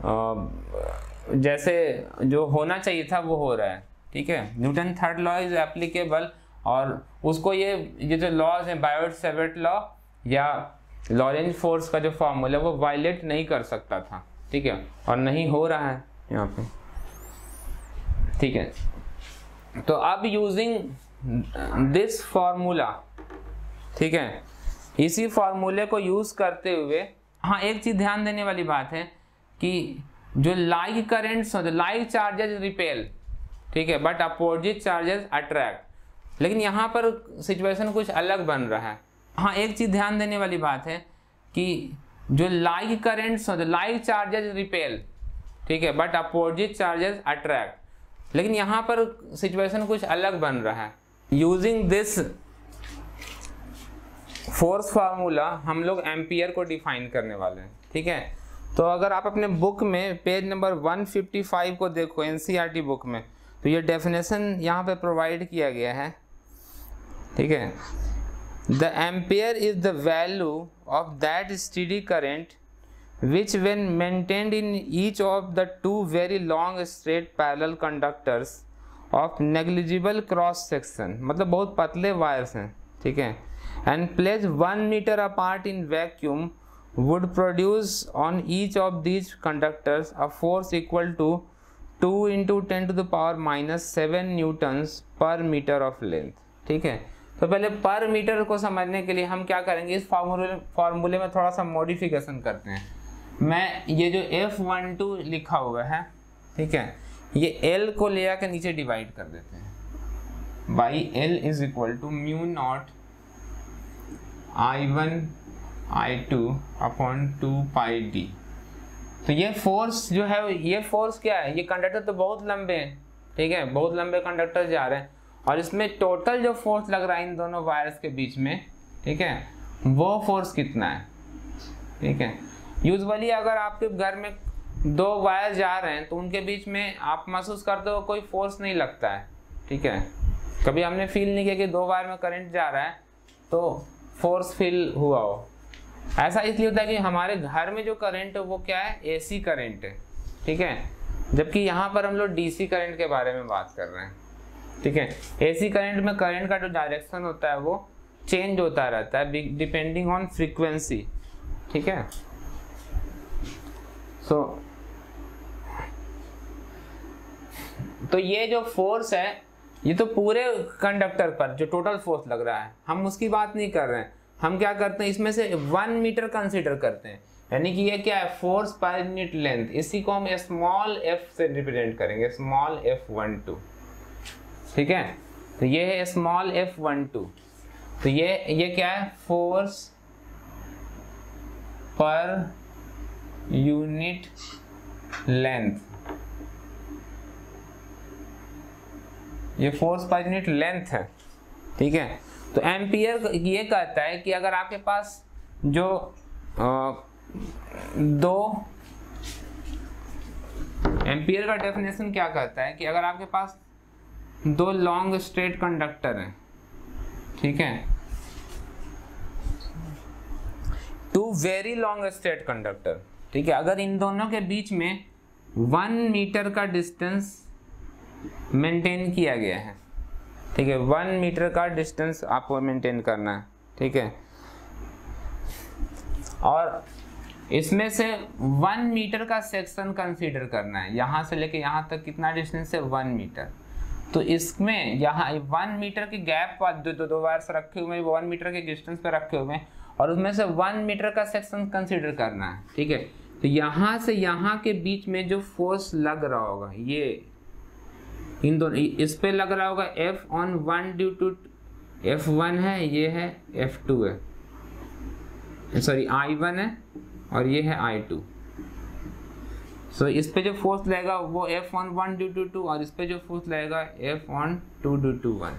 जैसे जो होना चाहिए था वो हो रहा है। ठीक है, Newton third law is applicable, और उसको ये जो लॉज हैं बायोट-सेवर्ट लॉ या लॉरेंज फोर्स का जो फॉर्मूला वो वायलेट नहीं कर सकता था। ठीक है, और नहीं हो रहा है यहाँ पे। ठीक है, तो अब यूजिंग दिस फॉर्मूला, ठीक है, इसी फॉर्मूले को यूज करते हुए, हाँ एक चीज ध्यान देने वाली बात है कि जो लाइक करेंट्स होते, लाइक चार्जेस रिपेल, ठीक है, बट अपोजिट चार्जेस अट्रैक्ट, लेकिन यहाँ पर सिचुएशन कुछ अलग बन रहा है। हाँ एक चीज ध्यान देने वाली बात है कि जो लाइक करेंट्स होते, लाइक चार्जेस रिपेल, ठीक है, बट अपोजिट चार्जेस अट्रैक्ट, लेकिन यहाँ पर सिचुएशन कुछ अलग बन रहा है। यूजिंग दिस फोर्स फार्मूला हम लोग एम्पियर को डिफाइन करने वाले हैं। ठीक है, तो अगर आप अपने बुक में पेज नंबर 155 को देखो एनसीईआरटी बुक में, तो ये डेफिनेशन यहाँ पे प्रोवाइड किया गया है। ठीक है, the ampere is the value of that steady current which when maintained in each of the two very long straight parallel conductors of negligible cross section, मतलब बहुत पतले वायर्स हैं, ठीक है, and placed 1 meter apart in vacuum would produce on each of these conductors a force equal to 2 into 10 to the power minus 7 newtons per meter of length। ठीक है, तो पहले पर मीटर को समझने के लिए हम क्या करेंगे, इस फार्मूले में थोड़ा सा मॉडिफिकेशन करते हैं। मैं ये जो F12 लिखा हुआ है, ठीक है, ये L को ले आकर नीचे डिवाइड कर देते हैं by L is equal to mu naught I1 I2 upon 2 pi d। तो ये फोर्स जो है, ये फोर्स क्या है, ये कंडक्टर तो बहुत लंबे हैं, ठीक है, बहुत लंबे कंडक्टर जा रहे हैं, और इसमें टोटल जो फोर्स लग रहा है इन दोनों वायर्स के बीच में, ठीक है, वो फोर्स कितना है। ठीक है, यूजुअली अगर आपके घर में दो वायर जा रहे हैं तो उनके बीच में आप महसूस करते हो कोई फोर्स नहीं लगता है। ठीक है, कभी हमने फील नहीं किया कि दो वायर में करंट जा रहा है तो फोर्स फील हुआ हो। ऐसा इसलिए होता है कि हमारे घर में जो करंट है वो क्या है, एसी करंट है। ठीक है, जबकि यहाँ पर हम लोग डीसी करंट के बारे में बात कर रहे हैं। ठीक है, एसी करंट में करंट का जो डायरेक्शन होता है वो चेंज होता रहता है डिपेंडिंग ऑन फ्रीक्वेंसी। ठीक है, तो ये जो फोर्स है ये तो पूरे कंडक्टर पर जो टोटल फोर्स लग रहा है हम उसकी बात नहीं कर रहे हैं। हम क्या करते हैं, इसमें से 1 मीटर कंसीडर करते हैं, यानी कि ये क्या है, फोर्स पर यूनिट लेंथ। इसी को हम स्मॉल f से रिप्रेजेंट करेंगे, स्मॉल f12। ठीक है, तो ये है स्मॉल f12। तो ये क्या है, फोर्स पर यूनिट लेंथ। ये फोर्स पर यूनिट लेंथ है। ठीक है, तो एम्पियर ये कहता है कि अगर आपके पास जो दो, एम्पियर का डेफिनेशन क्या कहता है कि अगर आपके पास दो लॉन्ग स्ट्रेट कंडक्टर हैं, ठीक है, two very long straight conductor, ठीक है, अगर इन दोनों के बीच में 1 मीटर का डिस्टेंस मेंटेन किया गया है, ठीक है, 1 मीटर का डिस्टेंस आपको मेंटेन करना है। ठीक है, और इसमें से 1 मीटर का सेक्शन कंसीडर करना है, यहाँ से लेके यहाँ तक कितना डिस्टेंस है, 1 मीटर। तो इसमें यहाँ 1 मीटर के गैप पर दो वायर्स रखे हुए हैं, 1 मीटर के डिस्टेंस पे रखे हुए हैं, और उसमें से 1 मीटर का सेक्शन कंसीडर करना है। ठीक है, तो यहाँ से यहाँ के बीच में जो फोर्स लग रहा होगा, ये इन दोनों, इस पे लग रहा होगा F(1) ड्यू टू F1 है, ये है F2 है, सॉरी I1 है, और ये है I2। सो इस पे जो फोर्स लगेगा वो F(1) ड्यू टू 2, और इस पे जो फोर्स लगेगा F(2) ड्यू टू 1।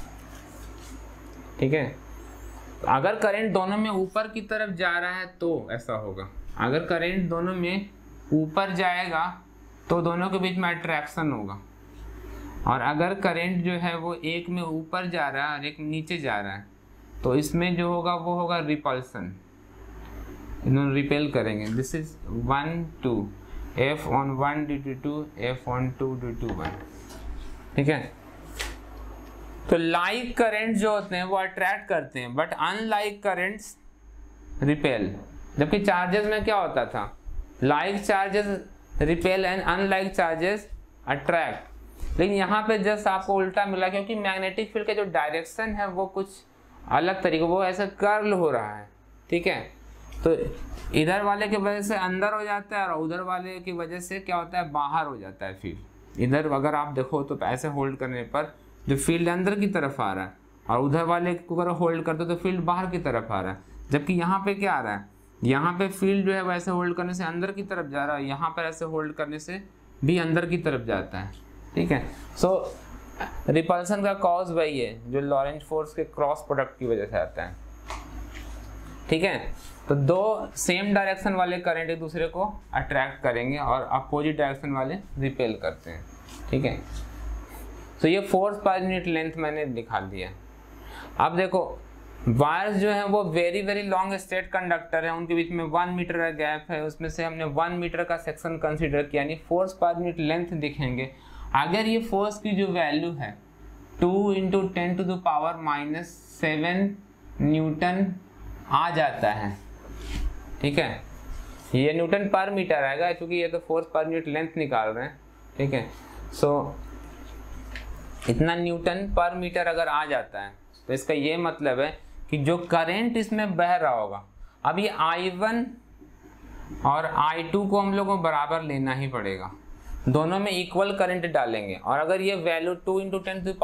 ठीक है, अगर करंट दोनों में ऊपर की तरफ जा रहा है तो ऐसा होगा, अगर करंट दोनों में ऊपर जाएगा तो दोनों के बीच में अट्रैक्शन होगा, और अगर करंट जो है वो एक में ऊपर जा रहा है और एक नीचे जा रहा है तो इसमें जो होगा वो होगा रिपल्सन। इन्होंने रिपेल करेंगे। This is 1 2 F on 1 due to 2 F on 2 due to 1, ठीक है। तो लाइक करंट जो होते हैं वो अट्रैक्ट करते हैं, बट अनलाइक करंट्स रिपेल। जबकि चार्जेस में क्या होता था, like charges repel and unlike charges attract. लेकिन यहाँ पे जस्ट आपको उल्टा मिला, क्योंकि मैग्नेटिक फील्ड का जो डायरेक्शन है वो कुछ अलग तरीके, वो ऐसा कर्ल हो रहा है, ठीक है। तो इधर वाले की वजह से अंदर हो जाता है और उधर वाले की वजह से क्या होता है, बाहर हो जाता है फील्ड। इधर अगर आप देखो तो ऐसे होल्ड करने पर जो फील्ड अंदर की तरफ आ रहा है, और उधर वाले को अगर होल्ड करते हो तो फील्ड बाहर की तरफ आ रहा है। जबकि यहाँ पे क्या आ रहा है, यहाँ पे फील्ड जो है वैसे होल्ड करने से अंदर की तरफ जा रहा है, यहाँ पर ऐसे होल्ड करने से भी अंदर की तरफ जाता है, ठीक है। सो रिपल्सन का कॉज वही है जो लॉरेंज फोर्स के क्रॉस प्रोडक्ट की वजह से आता है, ठीक है। तो दो सेम डायरेक्शन वाले करंट एक दूसरे को अट्रैक्ट करेंगे और अपोजिट डायरेक्शन वाले रिपेल करते हैं, ठीक है। तो ये फोर्स पर यूनिट लेंथ मैंने दिखा दिया। अब देखो वायर्स जो हैं वो very very long straight conductor है, उनके बीच में 1 मीटर का गैप है, उसमें से हमने 1 मीटर का सेक्शन कंसीडर किया, यानी फोर्स पर यूनिट लेंथ दिखेंगे। अगर ये फोर्स की जो वैल्यू है 2 × 10⁻⁷ न्यूटन आ जाता है, ठीक है। ये न्यूटन पर मीटर आएगा क्योंकि ये तो फोर्स पर यूनिट लेंथ निकाल रहे हैं, ठीक है। सो इतना न्यूटन पर मीटर अगर आ जाता है तो इसका ये मतलब है कि जो करंट इसमें बह रहा होगा, अब ये I1 और I2 को हम लोग को बराबर लेना ही पड़ेगा, दोनों में इक्वल करंट डालेंगे। और अगर ये वैल्यू 2 ×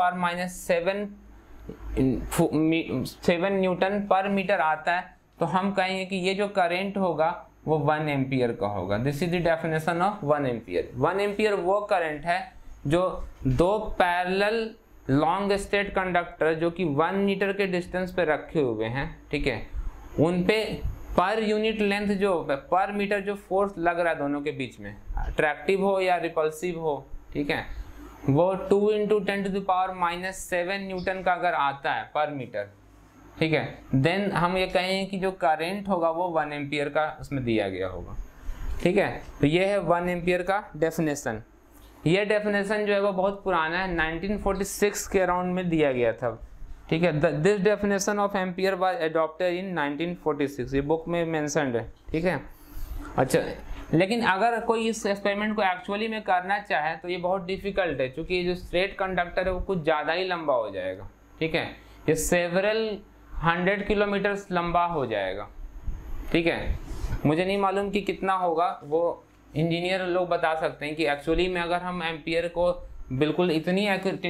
10⁻⁷ न्यूटन पर मीटर आता है तो हम कहेंगे कि ये जो करंट होगा वो 1 एम्पियर का होगा। This is the definition of 1 ampere. 1 ampere वो करंट है जो दो पैरेलल लॉन्ग स्ट्रेट कंडक्टर जो कि 1 मीटर के डिस्टेंस पे रखे हुए हैं, ठीक है, उन पे पर यूनिट लेंथ जो पर मीटर जो फोर्स लग रहा है दोनों के बीच में, अट्रैक्टिव हो या रिपल्सिव हो, ठीक है, वो 2 × 10⁻⁷ न्यूटन का अगर आता है पर मीटर, ठीक है, देन हम ये कहेंगे कि जो करंट होगा वो 1 एम्पियर का उसमें दिया गया होगा, ठीक है। तो ये है 1 एम्पियर का डेफिनेशन। ये डेफिनेशन जो है वो बहुत पुराना है, 1946 के अराउंड में दिया गया था, ठीक है। This definition of ampere was adopted in 1946, ये बुक में मेंशन्ड है, ठीक है। अच्छा, लेकिन अगर कोई इस एक्सपेरिमेंट को एक्चुअली में करना चाहे तो ये बहुत डिफिकल्ट है, क्योंकि ये जो स्ट्रेट कंडक्टर है वो कुछ ज़्यादा ही लंबा हो जाएगा, ठीक है। ये सेवरल 100 किलोमीटर लंबा हो जाएगा, ठीक है। मुझे नहीं मालूम कि कितना होगा, वो इंजीनियर लोग बता सकते हैं कि एक्चुअली में अगर हम एम्पियर को बिल्कुल इतनी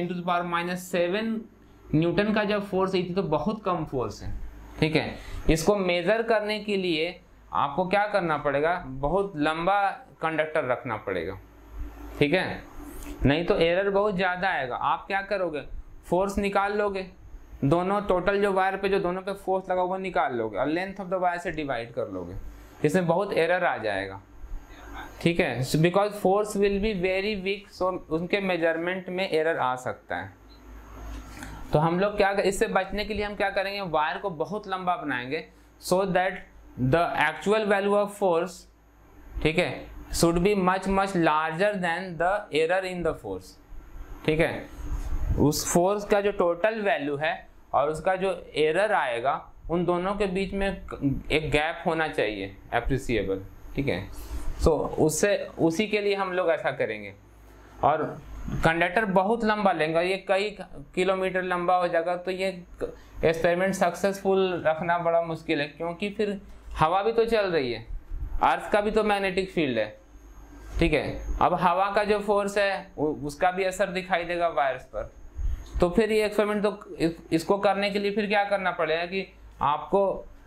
10⁻⁷ न्यूटन का जब फोर्स है तो बहुत कम फोर्स है, ठीक है। इसको मेजर करने के लिए आपको क्या करना पड़ेगा, बहुत लंबा कंडक्टर रखना पड़ेगा, ठीक है, नहीं तो एरर बहुत ज़्यादा आएगा। आप क्या करोगे, फोर्स निकाल लोगे, दोनों टोटल जो वायर पे जो दोनों पे फोर्स लगा हुआ निकाल लोगे और लेंथ ऑफ द वायर से डिवाइड कर लोगे, इसमें बहुत एरर आ जाएगा, ठीक है, because force will be very weak, so उनके मेजरमेंट में एरर आ सकता है। तो हम लोग क्या, इससे बचने के लिए हम क्या करेंगे, वायर को बहुत लंबा बनाएंगे so that the actual value of force, ठीक है, should be much much larger than the error in the force, ठीक है। उस फोर्स का जो टोटल वैल्यू है और उसका जो एरर आएगा उन दोनों के बीच में एक गैप होना चाहिए एप्रिसिएबल, ठीक है। सो उससे उसी के लिए हम लोग ऐसा करेंगे और कंडक्टर बहुत लंबा लेंगे, ये कई किलोमीटर लंबा हो जाएगा, तो ये एक्सपेरिमेंट सक्सेसफुल रखना बड़ा मुश्किल है, क्योंकि फिर हवा भी तो चल रही है, अर्थ का भी तो मैग्नेटिक फील्ड है, ठीक है। अब हवा का जो फोर्स है उसका भी असर दिखाई देगा वायर्स पर, तो फिर ये एक्सपेरिमेंट तो इसको करने के लिए फिर क्या करना पड़ेगा कि आपको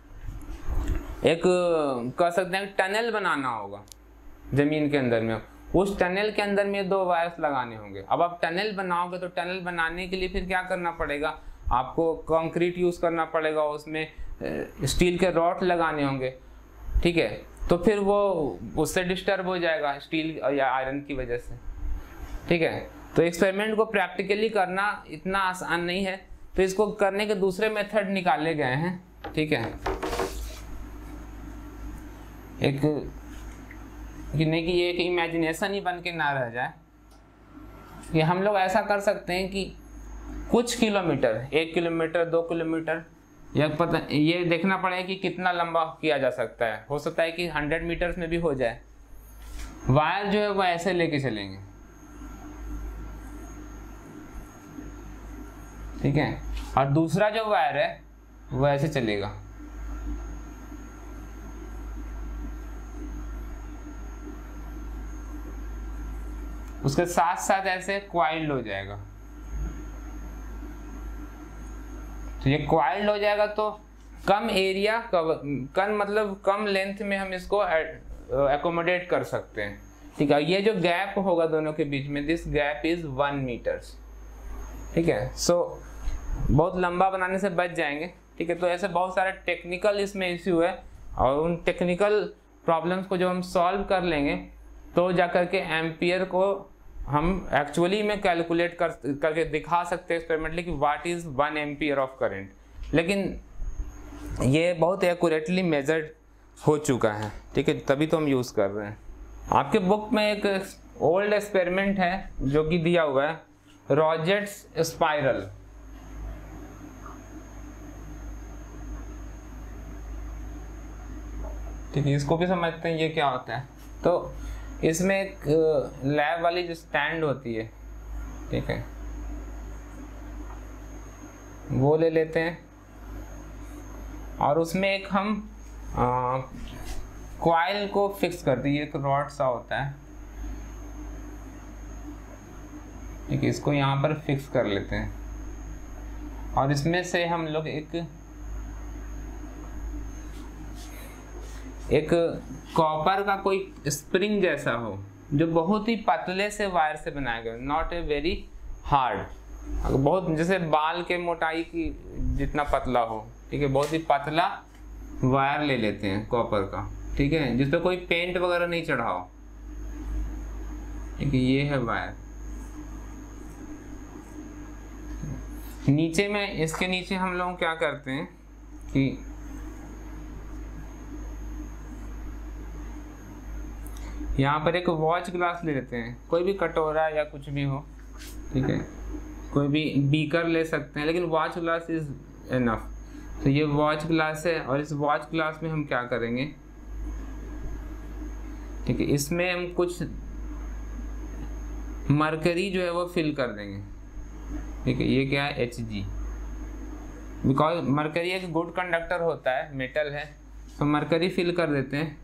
एक कह सकते हैं टनल बनाना होगा जमीन के अंदर में, उस टनल के अंदर में 2 वायर्स लगाने होंगे। अब आप टनल बनाओगे तो टनल बनाने के लिए फिर क्या करना पड़ेगा, आपको कंक्रीट यूज़ करना पड़ेगा, उसमें स्टील के रॉड लगाने होंगे, ठीक है। तो फिर वो उससे डिस्टर्ब हो जाएगा स्टील या आयरन की वजह से, ठीक है। तो एक्सपेरिमेंट को प्रैक्टिकली करना इतना आसान नहीं है, तो इसको करने के दूसरे मेथड निकाले गए हैं, ठीक है। एक कि नहीं कि ये एक इमेजिनेशन ही बन के ना रह जाए, कि हम लोग ऐसा कर सकते हैं कि कुछ किलोमीटर, 1 किलोमीटर 2 किलोमीटर, या पता ये देखना पड़ेगा कि कितना लंबा किया जा सकता है। हो सकता है कि 100 मीटर्स में भी हो जाए। वायर जो है वो ऐसे लेके चलेंगे, ठीक है, और दूसरा जो वायर है वो ऐसे चलेगा। उसके साथ साथ ऐसे क्वाइल्ड हो जाएगा। तो ये क्वाइल्ड हो जाएगा तो कम एरिया कम मतलब कम लेंथ में हम इसको एकोमोडेट कर सकते हैं, ठीक है। ये जो गैप होगा दोनों के बीच में, दिस गैप इज 1 मीटर्स, ठीक है। सो बहुत लंबा बनाने से बच जाएंगे, ठीक है। तो ऐसे बहुत सारे टेक्निकल इसमें इश्यू है, और उन टेक्निकल प्रॉब्लम्स को जब हम सॉल्व कर लेंगे तो जाकर के एम्पियर को हम एक्चुअली में कैलकुलेट करके दिखा सकते हैं एक्सपेरिमेंटली कि what is 1 ampere of current. लेकिन ये बहुत एक्यूरेटली मेजर्ड हो चुका है, ठीक है, तभी तो हम यूज़ कर रहे हैं। आपके बुक में एक ओल्ड एक्सपेरिमेंट है जो कि दिया हुआ है, रॉजेट्स स्पाइरल। ठीक है, इसको भी समझते हैं ये क्या होता है। तो इसमें एक लैब वाली जो स्टैंड होती है, ठीक है, वो ले लेते हैं, और उसमें एक हम कॉइल को फिक्स करते हैं। एक रॉड सा होता है, ठीक है, इसको यहाँ पर फिक्स कर लेते हैं, और इसमें से हम लोग एक कॉपर का कोई स्प्रिंग जैसा हो जो बहुत ही पतले से वायर से बनाया गया, नॉट ए वेरी हार्ड, बहुत जैसे बाल के मोटाई की जितना पतला हो, ठीक है, बहुत ही पतला वायर ले लेते हैं कॉपर का, ठीक है, जिस पर कोई पेंट वगैरह नहीं चढ़ा हो, ठीक है। ये है वायर। नीचे में इसके नीचे हम लोग क्या करते हैं कि यहाँ पर एक वॉच ग्लास ले लेते हैं, कोई भी कटोरा या कुछ भी हो, ठीक है, कोई भी बीकर ले सकते हैं, लेकिन वॉच ग्लास इज एनफ। तो ये वॉच ग्लास है, और इस वॉच ग्लास में हम क्या करेंगे, ठीक है, इसमें हम कुछ मरकरी जो है वो फिल कर देंगे, ठीक है। ये क्या है, Hg, बिकॉज मरकरी एक गुड कंडक्टर होता है, मेटल है, तो मरकरी फिल कर देते हैं।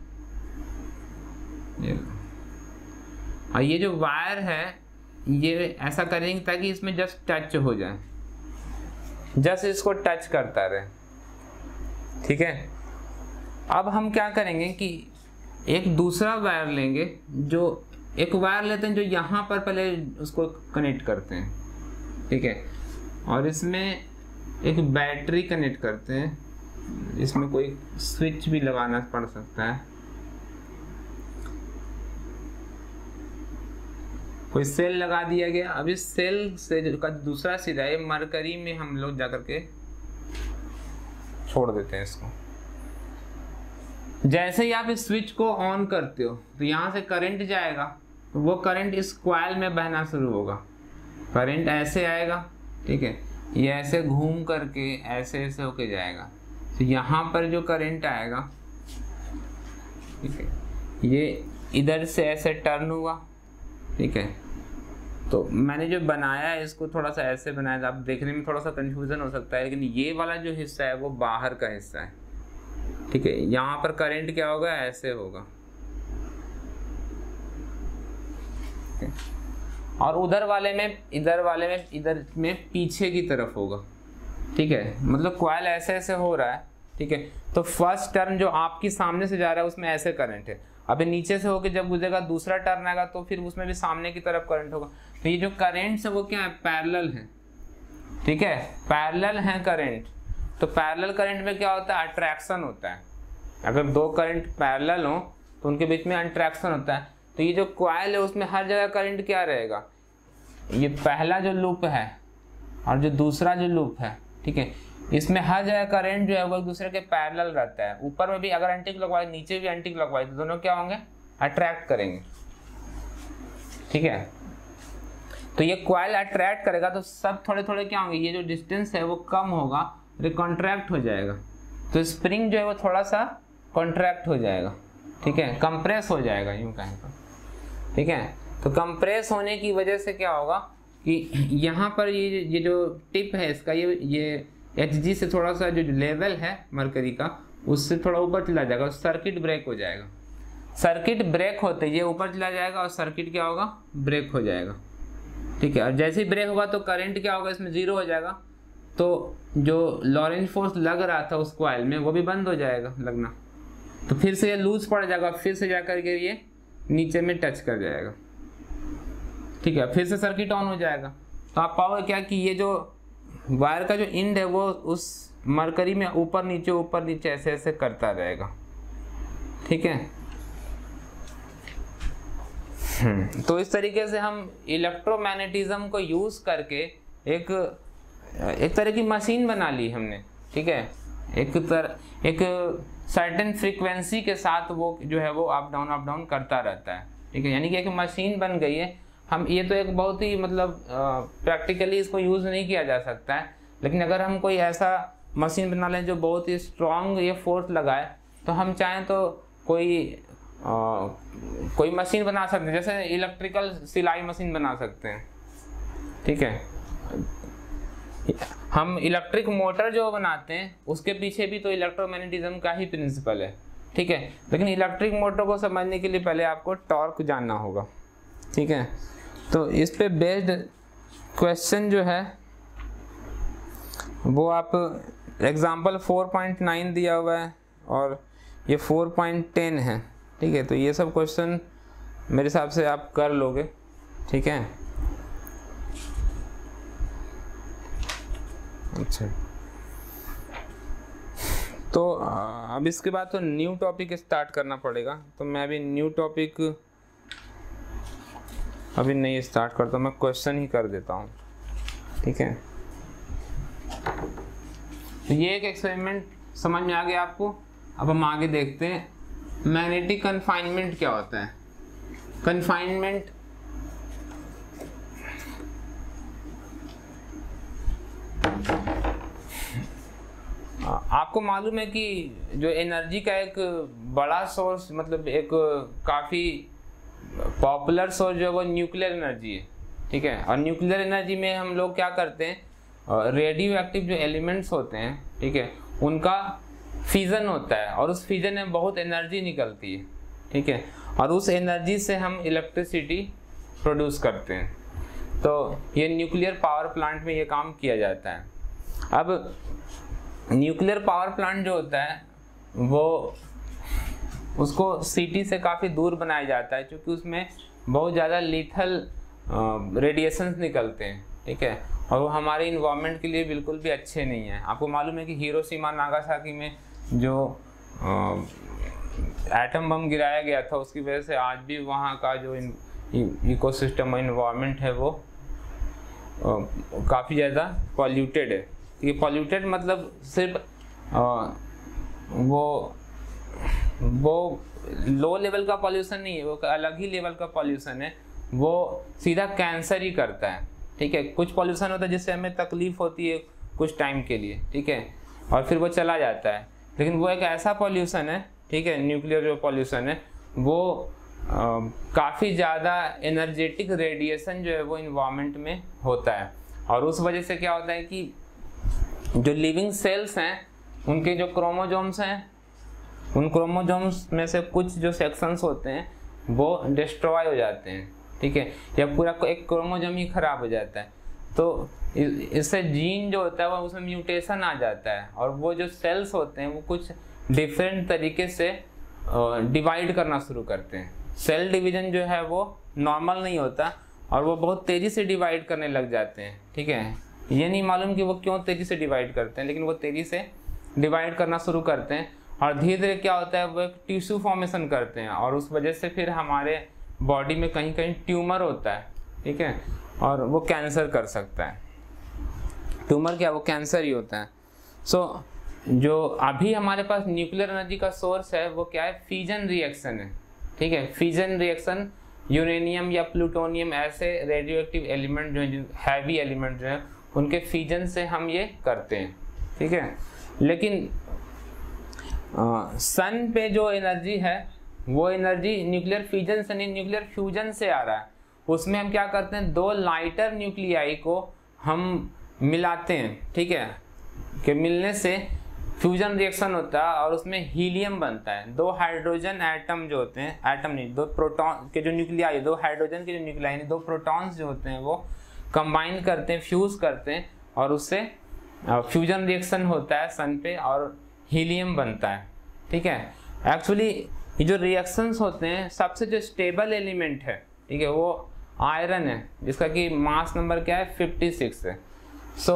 और ये जो वायर है ये ऐसा करेंगे ताकि इसमें जस्ट टच हो जाए, जस्ट इसको टच करता रहे, ठीक है। अब हम क्या करेंगे कि एक दूसरा वायर लेंगे, जो एक वायर लेते हैं जो यहाँ पर पहले उसको कनेक्ट करते हैं, ठीक है, और इसमें एक बैटरी कनेक्ट करते हैं, इसमें कोई स्विच भी लगाना पड़ सकता है, कोई सेल लगा दिया गया। अब इस सेल से का दूसरा सिरा है मरकरी में हम लोग जाकर के छोड़ देते हैं इसको। जैसे ही आप इस स्विच को ऑन करते हो तो यहाँ से करंट जाएगा, तो वो करंट इस कॉइल में बहना शुरू होगा। करंट ऐसे आएगा, ठीक है, ये ऐसे घूम करके ऐसे ऐसे होके जाएगा, तो यहाँ पर जो करंट आएगा, ठीक है, ये इधर से ऐसे टर्न हुआ, ठीक है। तो मैंने जो बनाया है इसको थोड़ा सा ऐसे बनाया था, आप देखने में थोड़ा सा कंफ्यूजन हो सकता है, लेकिन ये वाला जो हिस्सा है वो बाहर का हिस्सा है, ठीक है। यहाँ पर करंट क्या होगा, ऐसे होगा, और उधर वाले में पीछे की तरफ होगा, ठीक है, मतलब कॉइल ऐसे ऐसे हो रहा है, ठीक है। तो फर्स्ट टर्न जो आपकी सामने से जा रहा है उसमें ऐसे करंट है, अभी नीचे से होके जब गुजरेगा दूसरा टर्न आएगा तो फिर उसमें भी सामने की तरफ करंट होगा। तो ये जो करंट है वो क्या है, पैरेलल है, ठीक है, पैरेलल है करंट। तो पैरेलल करंट में क्या होता है, अट्रैक्शन होता है। अगर दो करंट पैरेलल हो तो उनके बीच में अट्रैक्शन होता है। तो ये जो कॉइल है उसमें हर जगह करंट क्या रहेगा, ये पहला जो लूप है और जो दूसरा जो लूप है, ठीक है, इसमें हर जगह करंट जो है वो एक दूसरे के पैरेलल रहता है। ऊपर में भी अगर एंटी क्लॉकवाइज, नीचे भी एंटी क्लॉकवाइज, तो दोनों क्या होंगे, अट्रैक्ट करेंगे। ठीक है, तो ये कॉइल अट्रैक्ट करेगा तो सब थोड़े थोड़े क्या होंगे, ये जो डिस्टेंस है वो कम होगा, रिकॉन्ट्रैक्ट हो जाएगा। तो स्प्रिंग जो है वो थोड़ा सा कॉन्ट्रैक्ट हो जाएगा। ठीक है, कंप्रेस हो जाएगा यूं कहें तो। ठीक है, तो कंप्रेस होने की वजह से क्या होगा कि यहाँ पर ये जो टिप है इसका, ये HG से थोड़ा सा जो लेवल है मरकरी का, उससे थोड़ा ऊपर चला जाएगा, सर्किट ब्रेक हो जाएगा। सर्किट ब्रेक होते ये ऊपर चला जाएगा और सर्किट क्या होगा, ब्रेक हो जाएगा। ठीक है, और जैसे ही ब्रेक होगा तो करंट क्या होगा, इसमें जीरो हो जाएगा। तो जो लॉरेंज फोर्स लग रहा था उस कॉइल में वो भी बंद हो जाएगा लगना। तो फिर से ये लूज पड़ जाएगा, फिर से जाकर के ये नीचे में टच कर जाएगा। ठीक है, फिर से सर्किट ऑन हो जाएगा। तो आप पाओगे क्या कि ये जो वायर का जो एंड है वो उस मरकरी में ऊपर नीचे ऐसे ऐसे करता रहेगा। ठीक है, तो इस तरीके से हम इलेक्ट्रोमैग्नेटिज्म को यूज करके एक तरह की मशीन बना ली हमने। ठीक है, एक सर्टेन फ्रीक्वेंसी के साथ वो जो है वो अप डाउन करता रहता है। ठीक है, यानी कि एक मशीन बन गई है। हम ये तो एक बहुत ही मतलब प्रैक्टिकली इसको यूज़ नहीं किया जा सकता है, लेकिन अगर हम कोई ऐसा मशीन बना लें जो बहुत ही स्ट्रॉन्ग ये फोर्स लगाए, तो हम चाहें तो कोई मशीन बना सकते हैं, जैसे इलेक्ट्रिकल सिलाई मशीन बना सकते हैं। ठीक है, हम इलेक्ट्रिक मोटर जो बनाते हैं उसके पीछे भी तो इलेक्ट्रोमैग्नेटिज्म का ही प्रिंसिपल है। ठीक है, लेकिन इलेक्ट्रिक मोटर को समझने के लिए पहले आपको टॉर्क जानना होगा। ठीक है, तो इस पे बेस्ड क्वेश्चन जो है वो आप एग्जाम्पल 4.9 दिया हुआ है और ये 4.10 है। ठीक है, तो ये सब क्वेश्चन मेरे हिसाब से आप कर लोगे। ठीक है, अच्छा, तो अब इसके बाद तो न्यू टॉपिक स्टार्ट करना पड़ेगा। तो मैं अभी न्यू टॉपिक अभी नहीं स्टार्ट करता, मैं क्वेश्चन ही कर देता हूँ। ठीक है, तो ये एक एक्सपेरिमेंट समझ में आ गया आपको। अब हम आगे देखते हैं मैग्नेटिक कन्फाइनमेंट क्या होता है। कन्फाइनमेंट आपको मालूम है कि जो एनर्जी का एक बड़ा सोर्स, मतलब एक काफ़ी पॉपुलर सोर्स जो है वो न्यूक्लियर एनर्जी है। ठीक है, और न्यूक्लियर एनर्जी में हम लोग क्या करते हैं, रेडियो एक्टिव जो एलिमेंट्स होते हैं, ठीक है, उनका फ्यूजन होता है और उस फ्यूजन में बहुत एनर्जी निकलती है। ठीक है, और उस एनर्जी से हम इलेक्ट्रिसिटी प्रोड्यूस करते हैं। तो ये न्यूक्लियर पावर प्लांट में ये काम किया जाता है। अब न्यूक्लियर पावर प्लांट जो होता है वो उसको सिटी से काफ़ी दूर बनाया जाता है, क्योंकि उसमें बहुत ज़्यादा लीथल रेडिएशंस निकलते हैं। ठीक है, और वो हमारे इन्वायरमेंट के लिए बिल्कुल भी अच्छे नहीं हैं। आपको मालूम है कि हिरोशिमा नागासाकी में जो एटम बम गिराया गया था उसकी वजह से आज भी वहाँ का जो इकोसिस्टम इन्वायरमेंट है वो काफ़ी ज़्यादा पॉल्यूटेड है। ये पॉल्यूटेड मतलब सिर्फ वो लो लेवल का पॉल्यूशन नहीं है, वो अलग ही लेवल का पॉल्यूशन है। वो सीधा कैंसर ही करता है। ठीक है, कुछ पॉल्यूशन होता है जिससे हमें तकलीफ होती है कुछ टाइम के लिए, ठीक है, और फिर वो चला जाता है। लेकिन वो एक ऐसा पॉल्यूशन है, ठीक है, न्यूक्लियर जो पॉल्यूशन है वो काफ़ी ज़्यादा एनर्जेटिक रेडिएशन जो है वो इन्वायरमेंट में होता है। और उस वजह से क्या होता है कि जो लिविंग सेल्स हैं उनके जो क्रोमोजोम्स हैं, उन क्रोमोजोम्स में से कुछ जो सेक्शंस होते हैं वो डिस्ट्रॉय हो जाते हैं। ठीक है, या पूरा एक क्रोमोजोम ही खराब हो जाता है। तो इससे जीन जो होता है वो उसमें म्यूटेशन आ जाता है और वो जो सेल्स होते हैं वो कुछ डिफरेंट तरीके से डिवाइड करना शुरू करते हैं। सेल डिवीजन जो है वो नॉर्मल नहीं होता और वो बहुत तेज़ी से डिवाइड करने लग जाते हैं। ठीक है, ये नहीं मालूम कि वो क्यों तेज़ी से डिवाइड करते हैं, लेकिन वो तेज़ी से डिवाइड करना शुरू करते हैं और धीरे धीरे क्या होता है वो एक टिश्यू फॉर्मेशन करते हैं और उस वजह से फिर हमारे बॉडी में कहीं कहीं ट्यूमर होता है। ठीक है, और वो कैंसर कर सकता है। ट्यूमर क्या, वो कैंसर ही होता है। सो जो अभी हमारे पास न्यूक्लियर एनर्जी का सोर्स है वो क्या है, फ्यूजन रिएक्शन है, ठीक है। फ्यूजन रिएक्शन यूरेनियम या प्लूटोनियम ऐसे रेडियो एक्टिव एलिमेंट जो हैवी एलिमेंट जो है उनके फ्यूजन से हम ये करते हैं, ठीक है। लेकिन सन पे जो एनर्जी है वो एनर्जी न्यूक्लियर फ्यूजन से नहीं, न्यूक्लियर फ्यूजन से आ रहा है। उसमें हम क्या करते हैं, दो लाइटर न्यूक्लियाई को हम मिलाते हैं, ठीक है, कि मिलने से फ्यूजन रिएक्शन होता है और उसमें हीलियम बनता है। दो हाइड्रोजन एटम जो होते हैं, एटम नहीं, दो प्रोटॉन के जो न्यूक्लियाई, दो हाइड्रोजन के जो न्यूक्लियाई, दो प्रोटॉन्स जो होते हैं वो कंबाइन करते हैं, फ्यूज करते हैं और उससे फ्यूजन रिएक्शन होता है सन पे और हीलियम बनता है, ठीक है। एक्चुअली ये जो रिएक्शंस होते हैं सबसे जो स्टेबल एलिमेंट है, ठीक है, वो आयरन है, जिसका कि मास नंबर क्या है, 56 है। सो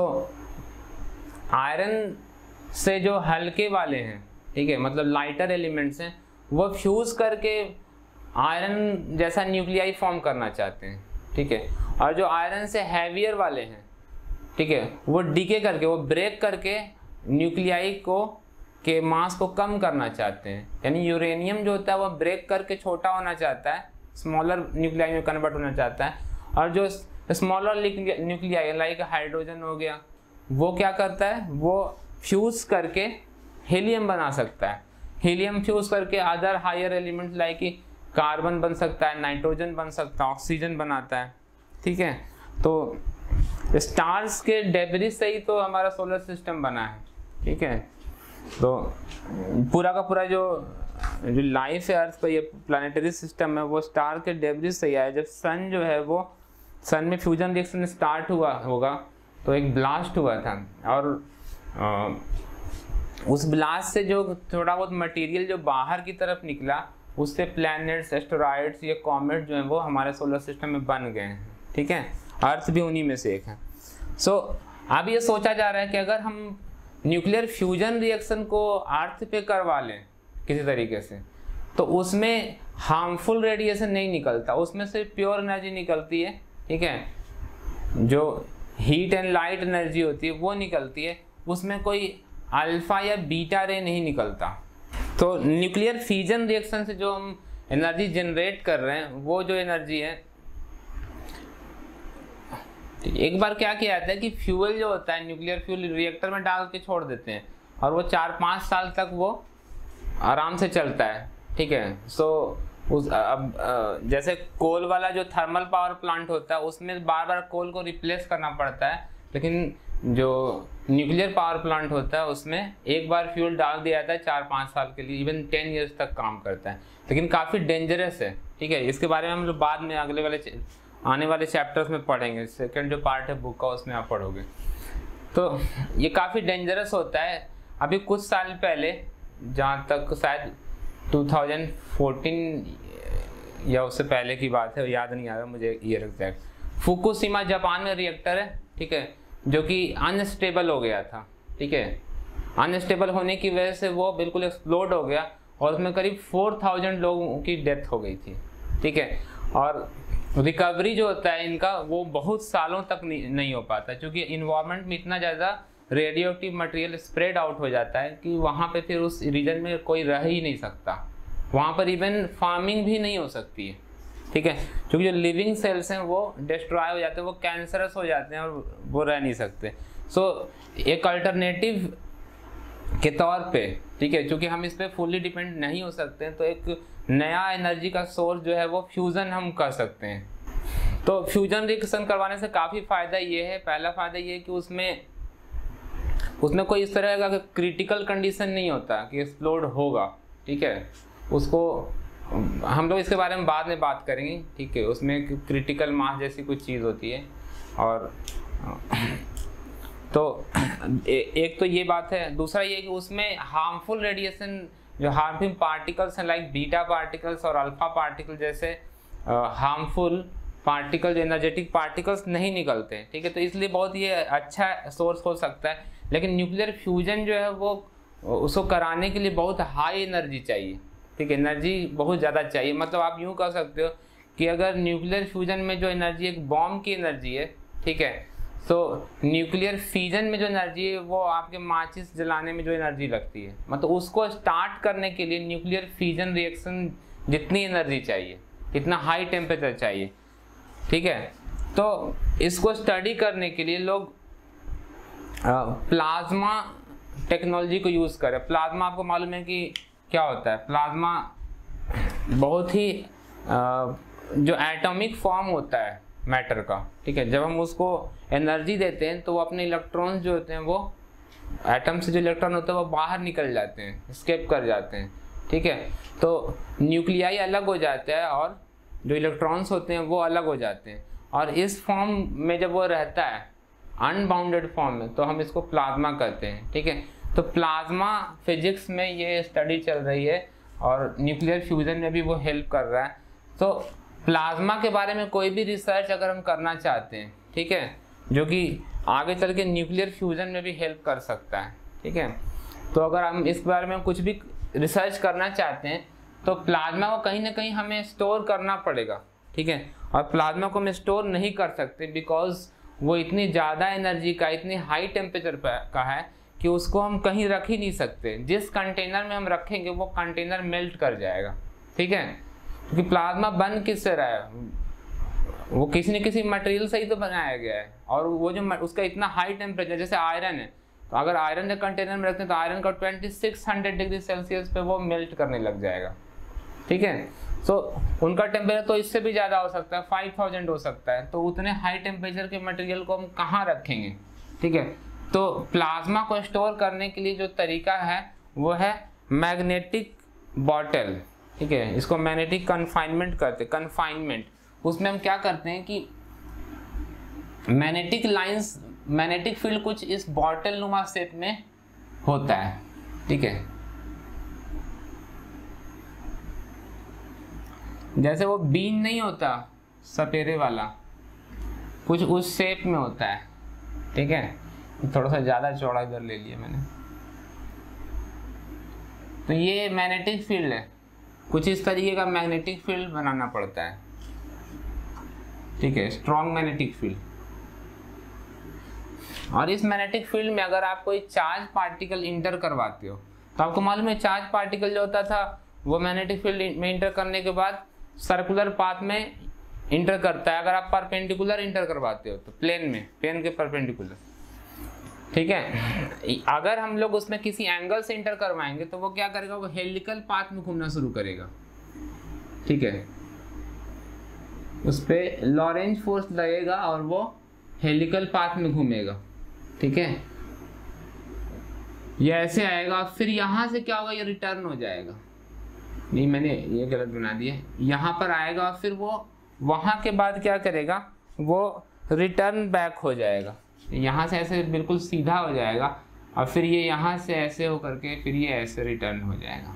आयरन से जो हल्के वाले हैं, ठीक है, मतलब लाइटर एलिमेंट्स हैं, वो फ्यूज करके आयरन जैसा न्यूक्लियाई फॉर्म करना चाहते हैं, ठीक है। और जो आयरन से हैवियर वाले हैं, ठीक है, वो डीके करके, वो ब्रेक करके न्यूक्लियाई को के मास को कम करना चाहते हैं। यानी यूरेनियम जो होता है वो ब्रेक करके छोटा होना चाहता है, स्मॉलर न्यूक्लियाई में कन्वर्ट होना चाहता है। और जो स्मॉलर न्यूक्लियाई लाइक हाइड्रोजन हो गया, वो क्या करता है, वो फ्यूज करके हीलियम बना सकता है। हीलियम फ्यूज करके other higher elements like carbon बन सकता है, नाइट्रोजन बन सकता है, ऑक्सीजन बनाता है, ठीक है। तो स्टार्स के डेब्रिस से ही तो हमारा सोलर सिस्टम बना है, ठीक है। तो पूरा का पूरा जो लाइफ है अर्थ पर, ये प्लानिटरी सिस्टम है, वो स्टार के डेब्रिस से ही आया। जब सन जो है वो सन में फ्यूजन रिएक्शन स्टार्ट हुआ होगा तो एक ब्लास्ट हुआ था और उस ब्लास्ट से जो थोड़ा बहुत मटेरियल जो बाहर की तरफ निकला, उससे प्लैनेट्स, एस्टेरॉइड्स, ये कॉमेट जो हैं वो हमारे सोलर सिस्टम में बन गए हैं, ठीक है। अर्थ भी उन्हीं में से एक है। सो अब ये सोचा जा रहा है कि अगर हम न्यूक्लियर फ्यूजन रिएक्शन को अर्थ पे करवा लें किसी तरीके से, तो उसमें हार्मफुल रेडिएशन नहीं निकलता, उसमें से प्योर एनर्जी निकलती है, ठीक है। जो हीट एंड लाइट एनर्जी होती है वो निकलती है, उसमें कोई अल्फा या बीटा रे नहीं निकलता। तो न्यूक्लियर फ्यूजन रिएक्शन से जो हम एनर्जी जनरेट कर रहे हैं, वो जो एनर्जी है, एक बार क्या किया जाता है कि फ्यूल जो होता है, न्यूक्लियर फ्यूल रिएक्टर में डाल के छोड़ देते हैं और वो 4-5 साल तक वो आराम से चलता है, ठीक है। सो अब जैसे कोल वाला जो थर्मल पावर प्लांट होता है उसमें बार बार कोल को रिप्लेस करना पड़ता है, लेकिन जो न्यूक्लियर पावर प्लांट होता है उसमें एक बार फ्यूल डाल दिया जाता है 4-5 साल के लिए, इवन 10 ईयर्स तक काम करता है, लेकिन काफ़ी डेंजरस है, ठीक है। इसके बारे में हम लोग बाद में अगले वाले आने वाले चैप्टर्स में पढ़ेंगे। सेकंड जो पार्ट है बुक का उसमें आप पढ़ोगे। तो ये काफ़ी डेंजरस होता है। अभी कुछ साल पहले, जहाँ तक शायद 2014 या उससे पहले की बात है, याद नहीं आ रहा मुझे ईयर एग्जैक्ट, फुकुशिमा जापान में रिएक्टर है, ठीक है, जो कि अनस्टेबल हो गया था, ठीक है। अनस्टेबल होने की वजह से वो बिल्कुल एक्सप्लोड हो गया और उसमें करीब 4000 लोगों की डेथ हो गई थी, ठीक है। और रिकवरी जो होता है इनका वो बहुत सालों तक नहीं हो पाता, क्योंकि इन्वायरमेंट में इतना ज़्यादा radioactive material spread out हो जाता है कि वहाँ पे फिर उस रीजन में कोई रह ही नहीं सकता, वहाँ पर इवन फार्मिंग भी नहीं हो सकती है, ठीक है, क्योंकि जो लिविंग सेल्स हैं वो डिस्ट्रॉय हो जाते हैं, वो कैंसरस हो जाते हैं और वो रह नहीं सकते। सो एक अल्टरनेटिव के तौर पे, ठीक है, क्योंकि हम इस पर फुल्ली डिपेंड नहीं हो सकते हैं, तो एक नया एनर्जी का सोर्स जो है वो फ्यूज़न हम कर सकते हैं। तो फ्यूजन रिएक्शन करवाने से काफ़ी फ़ायदा ये है, पहला फ़ायदा ये है कि उसमें कोई इस तरह का क्रिटिकल कंडीशन नहीं होता कि एक्सप्लोड होगा, ठीक है। उसको हम लोग इसके बारे में बाद में बात करेंगे, ठीक है। उसमें क्रिटिकल मास जैसी कुछ चीज़ होती है। और तो एक तो ये बात है, दूसरा ये कि उसमें हार्मफुल रेडिएशन, जो हार्मफुल पार्टिकल्स हैं लाइक बीटा पार्टिकल्स और अल्फा पार्टिकल जैसे हार्मफुल पार्टिकल, जो एनर्जेटिक पार्टिकल्स नहीं निकलते हैं, ठीक है। तो इसलिए बहुत ये अच्छा सोर्स हो सकता है। लेकिन न्यूक्लियर फ्यूजन जो है वो उसको कराने के लिए बहुत हाई एनर्जी चाहिए, ठीक है, एनर्जी बहुत ज़्यादा चाहिए। मतलब आप यूँ कह सकते हो कि अगर न्यूक्लियर फ्यूजन में जो एनर्जी एक बॉम्ब की एनर्जी है, ठीक है, तो न्यूक्लियर फ्यूजन में जो एनर्जी है वो आपके माचिस जलाने में जो एनर्जी लगती है, मतलब उसको स्टार्ट करने के लिए न्यूक्लियर फ्यूजन रिएक्शन जितनी एनर्जी चाहिए, इतना हाई टेम्परेचर चाहिए, ठीक है। तो इसको स्टडी करने के लिए लोग प्लाज्मा टेक्नोलॉजी को यूज़ करें। प्लाज्मा आपको मालूम है कि क्या होता है। प्लाज्मा बहुत ही जो एटॉमिक फॉर्म होता है मैटर का, ठीक है, जब हम उसको एनर्जी देते हैं तो वो अपने इलेक्ट्रॉन्स जो होते हैं वो एटम से जो इलेक्ट्रॉन होते हैं वो बाहर निकल जाते हैं, एस्केप कर जाते हैं, ठीक है। तो न्यूक्लियाई अलग हो जाता है और जो इलेक्ट्रॉन्स होते हैं वो अलग हो जाते हैं, और इस फॉर्म में जब वो रहता है अनबाउंडेड फॉर्म में तो हम इसको प्लाज्मा कहते हैं, ठीक है। तो प्लाज्मा फिजिक्स में ये स्टडी चल रही है और न्यूक्लियर फ्यूजन में भी वो हेल्प कर रहा है। तो प्लाज्मा के बारे में कोई भी रिसर्च अगर हम करना चाहते हैं, ठीक है, जो कि आगे चल के न्यूक्लियर फ्यूजन में भी हेल्प कर सकता है, ठीक है, तो अगर हम इस बारे में कुछ भी रिसर्च करना चाहते हैं तो प्लाज्मा को कहीं ना कहीं हमें स्टोर करना पड़ेगा, ठीक है। और प्लाज्मा को हम स्टोर नहीं कर सकते बिकॉज वो इतनी ज़्यादा एनर्जी का, इतनी हाई टेम्परेचर का है कि उसको हम कहीं रख ही नहीं सकते। जिस कंटेनर में हम रखेंगे वो कंटेनर मेल्ट कर जाएगा, ठीक है, क्योंकि प्लाज्मा बन किससे रहा है, वो किसी न किसी मटेरियल से ही तो बनाया गया है। और वो जो उसका इतना हाई टेम्परेचर, जैसे आयरन है, तो अगर आयरन के कंटेनर में रखते हैं तो आयरन का 2600 डिग्री सेल्सियस पे वो मेल्ट करने लग जाएगा, ठीक है। तो उनका टेम्परेचर तो इससे भी ज़्यादा हो सकता है, 5000 हो सकता है। तो उतने हाई टेम्परेचर के मटेरियल को हम कहाँ रखेंगे, ठीक है। तो प्लाज्मा को स्टोर करने के लिए जो तरीका है वो है मैग्नेटिक बॉटल, ठीक है। इसको मैग्नेटिक कन्फाइनमेंट करते, कन्फाइनमेंट। उसमें हम क्या करते हैं कि मैग्नेटिक लाइंस, मैग्नेटिक फील्ड कुछ इस बॉटल नुमा शेप में होता है, ठीक है। जैसे वो बीन नहीं होता सपेरे वाला, कुछ उस शेप में होता है, ठीक है। थोड़ा सा ज़्यादा चौड़ा इधर ले लिया मैंने। तो ये मैग्नेटिक फील्ड है, कुछ इस तरीके का मैग्नेटिक फील्ड बनाना पड़ता है, ठीक है, स्ट्रॉन्ग मैग्नेटिक फील्ड। और इस मैग्नेटिक फील्ड में अगर आप कोई चार्ज पार्टिकल इंटर करवाते हो तो आपको मालूम है चार्ज पार्टिकल जो होता था वो मैग्नेटिक फील्ड में इंटर करने के बाद सर्कुलर पाथ में इंटर करता है। अगर आप परपेंडिकुलर इंटर करवाते हो तो प्लेन में, प्लेन के परपेंडिकुलर, ठीक है। अगर हम लोग उसमें किसी एंगल से इंटर करवाएंगे तो वो क्या करेगा, वो हेलिकल पाथ में घूमना शुरू करेगा, ठीक है। उस पर लॉरेंज फोर्स लगेगा और वो हेलिकल पाथ में घूमेगा, ठीक है। ये ऐसे आएगा, फिर यहाँ से क्या होगा, ये रिटर्न हो जाएगा। नहीं, मैंने ये गलत बना दिया, यहाँ पर आएगा फिर वो वहाँ के बाद क्या करेगा, वो रिटर्न बैक हो जाएगा, यहाँ से ऐसे बिल्कुल सीधा हो जाएगा और फिर ये यहाँ से ऐसे हो करके फिर ये ऐसे रिटर्न हो जाएगा,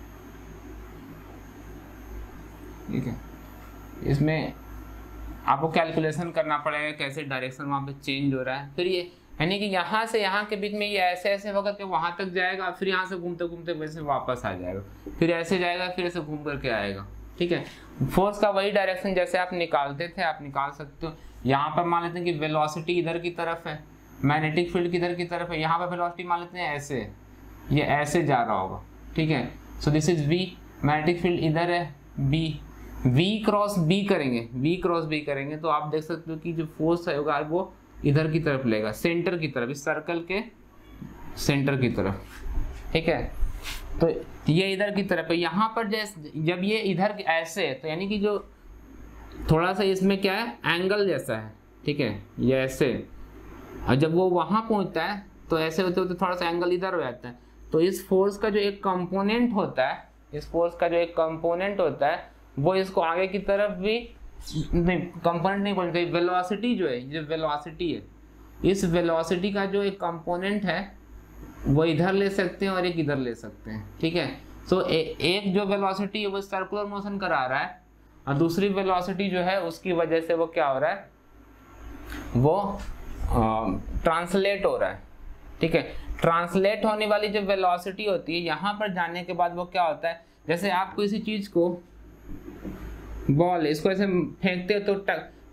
ठीक है। इसमें आपको कैलकुलेशन करना पड़ेगा कैसे डायरेक्शन वहाँ पे चेंज हो रहा है। फिर ये यानी कि यहाँ से यहाँ के बीच में ये ऐसे ऐसे होकर के वहाँ तक जाएगा, फिर यहाँ से घूमते घूमते वैसे वापस आ जाएगा, फिर ऐसे जाएगा, फिर ऐसे घूम करके आएगा, ठीक है। फोर्स का वही डायरेक्शन जैसे आप निकालते थे आप निकाल सकते हो। यहाँ पर मान लेते हैं कि वेलोसिटी इधर की तरफ है, मैग्नेटिक फील्ड किधर की तरफ है, यहाँ पर वेलोसिटी मान लेते हैं ऐसे, ये ऐसे जा रहा होगा, ठीक है। So this is V, magnetic field इधर है बी, वी क्रॉस बी करेंगे, वी क्रॉस बी करेंगे तो आप देख सकते हो कि जो फोर्स होगा वो इधर की तरफ लेगा, सेंटर की तरफ, इस सर्कल के सेंटर की तरफ, ठीक है। तो ये इधर की तरफ है, यहाँ पर जैसे जब ये इधर ऐसे है तो यानी कि जो थोड़ा सा इसमें क्या है एंगल जैसा है, ठीक है, ये ऐसे, और जब वो वहाँ पहुँचता है तो ऐसे होते होते थोड़ा सा एंगल इधर हो जाता है। तो इस फोर्स का जो एक कंपोनेंट होता है, इस फोर्स का जो एक कंपोनेंट होता है वो इसको आगे की तरफ भी नहीं, कंपोनेंट नहीं बोलते, वेलोसिटी जो है, जो वेलोसिटी है, इस वेलोसिटी का जो एक कंपोनेंट है वो इधर ले सकते हैं और एक इधर ले सकते हैं, ठीक है। सो एक जो वेलोसिटी है वो सर्कुलर मोशन करा रहा है और दूसरी वेलोसिटी जो है उसकी वजह से वो क्या हो रहा है, वो ट्रांसलेट हो रहा है, ठीक है। ट्रांसलेट होने वाली जो वेलोसिटी होती है यहाँ पर जाने के बाद वो क्या होता है, जैसे आप किसी चीज़ को बॉल इसको ऐसे फेंकते हो तो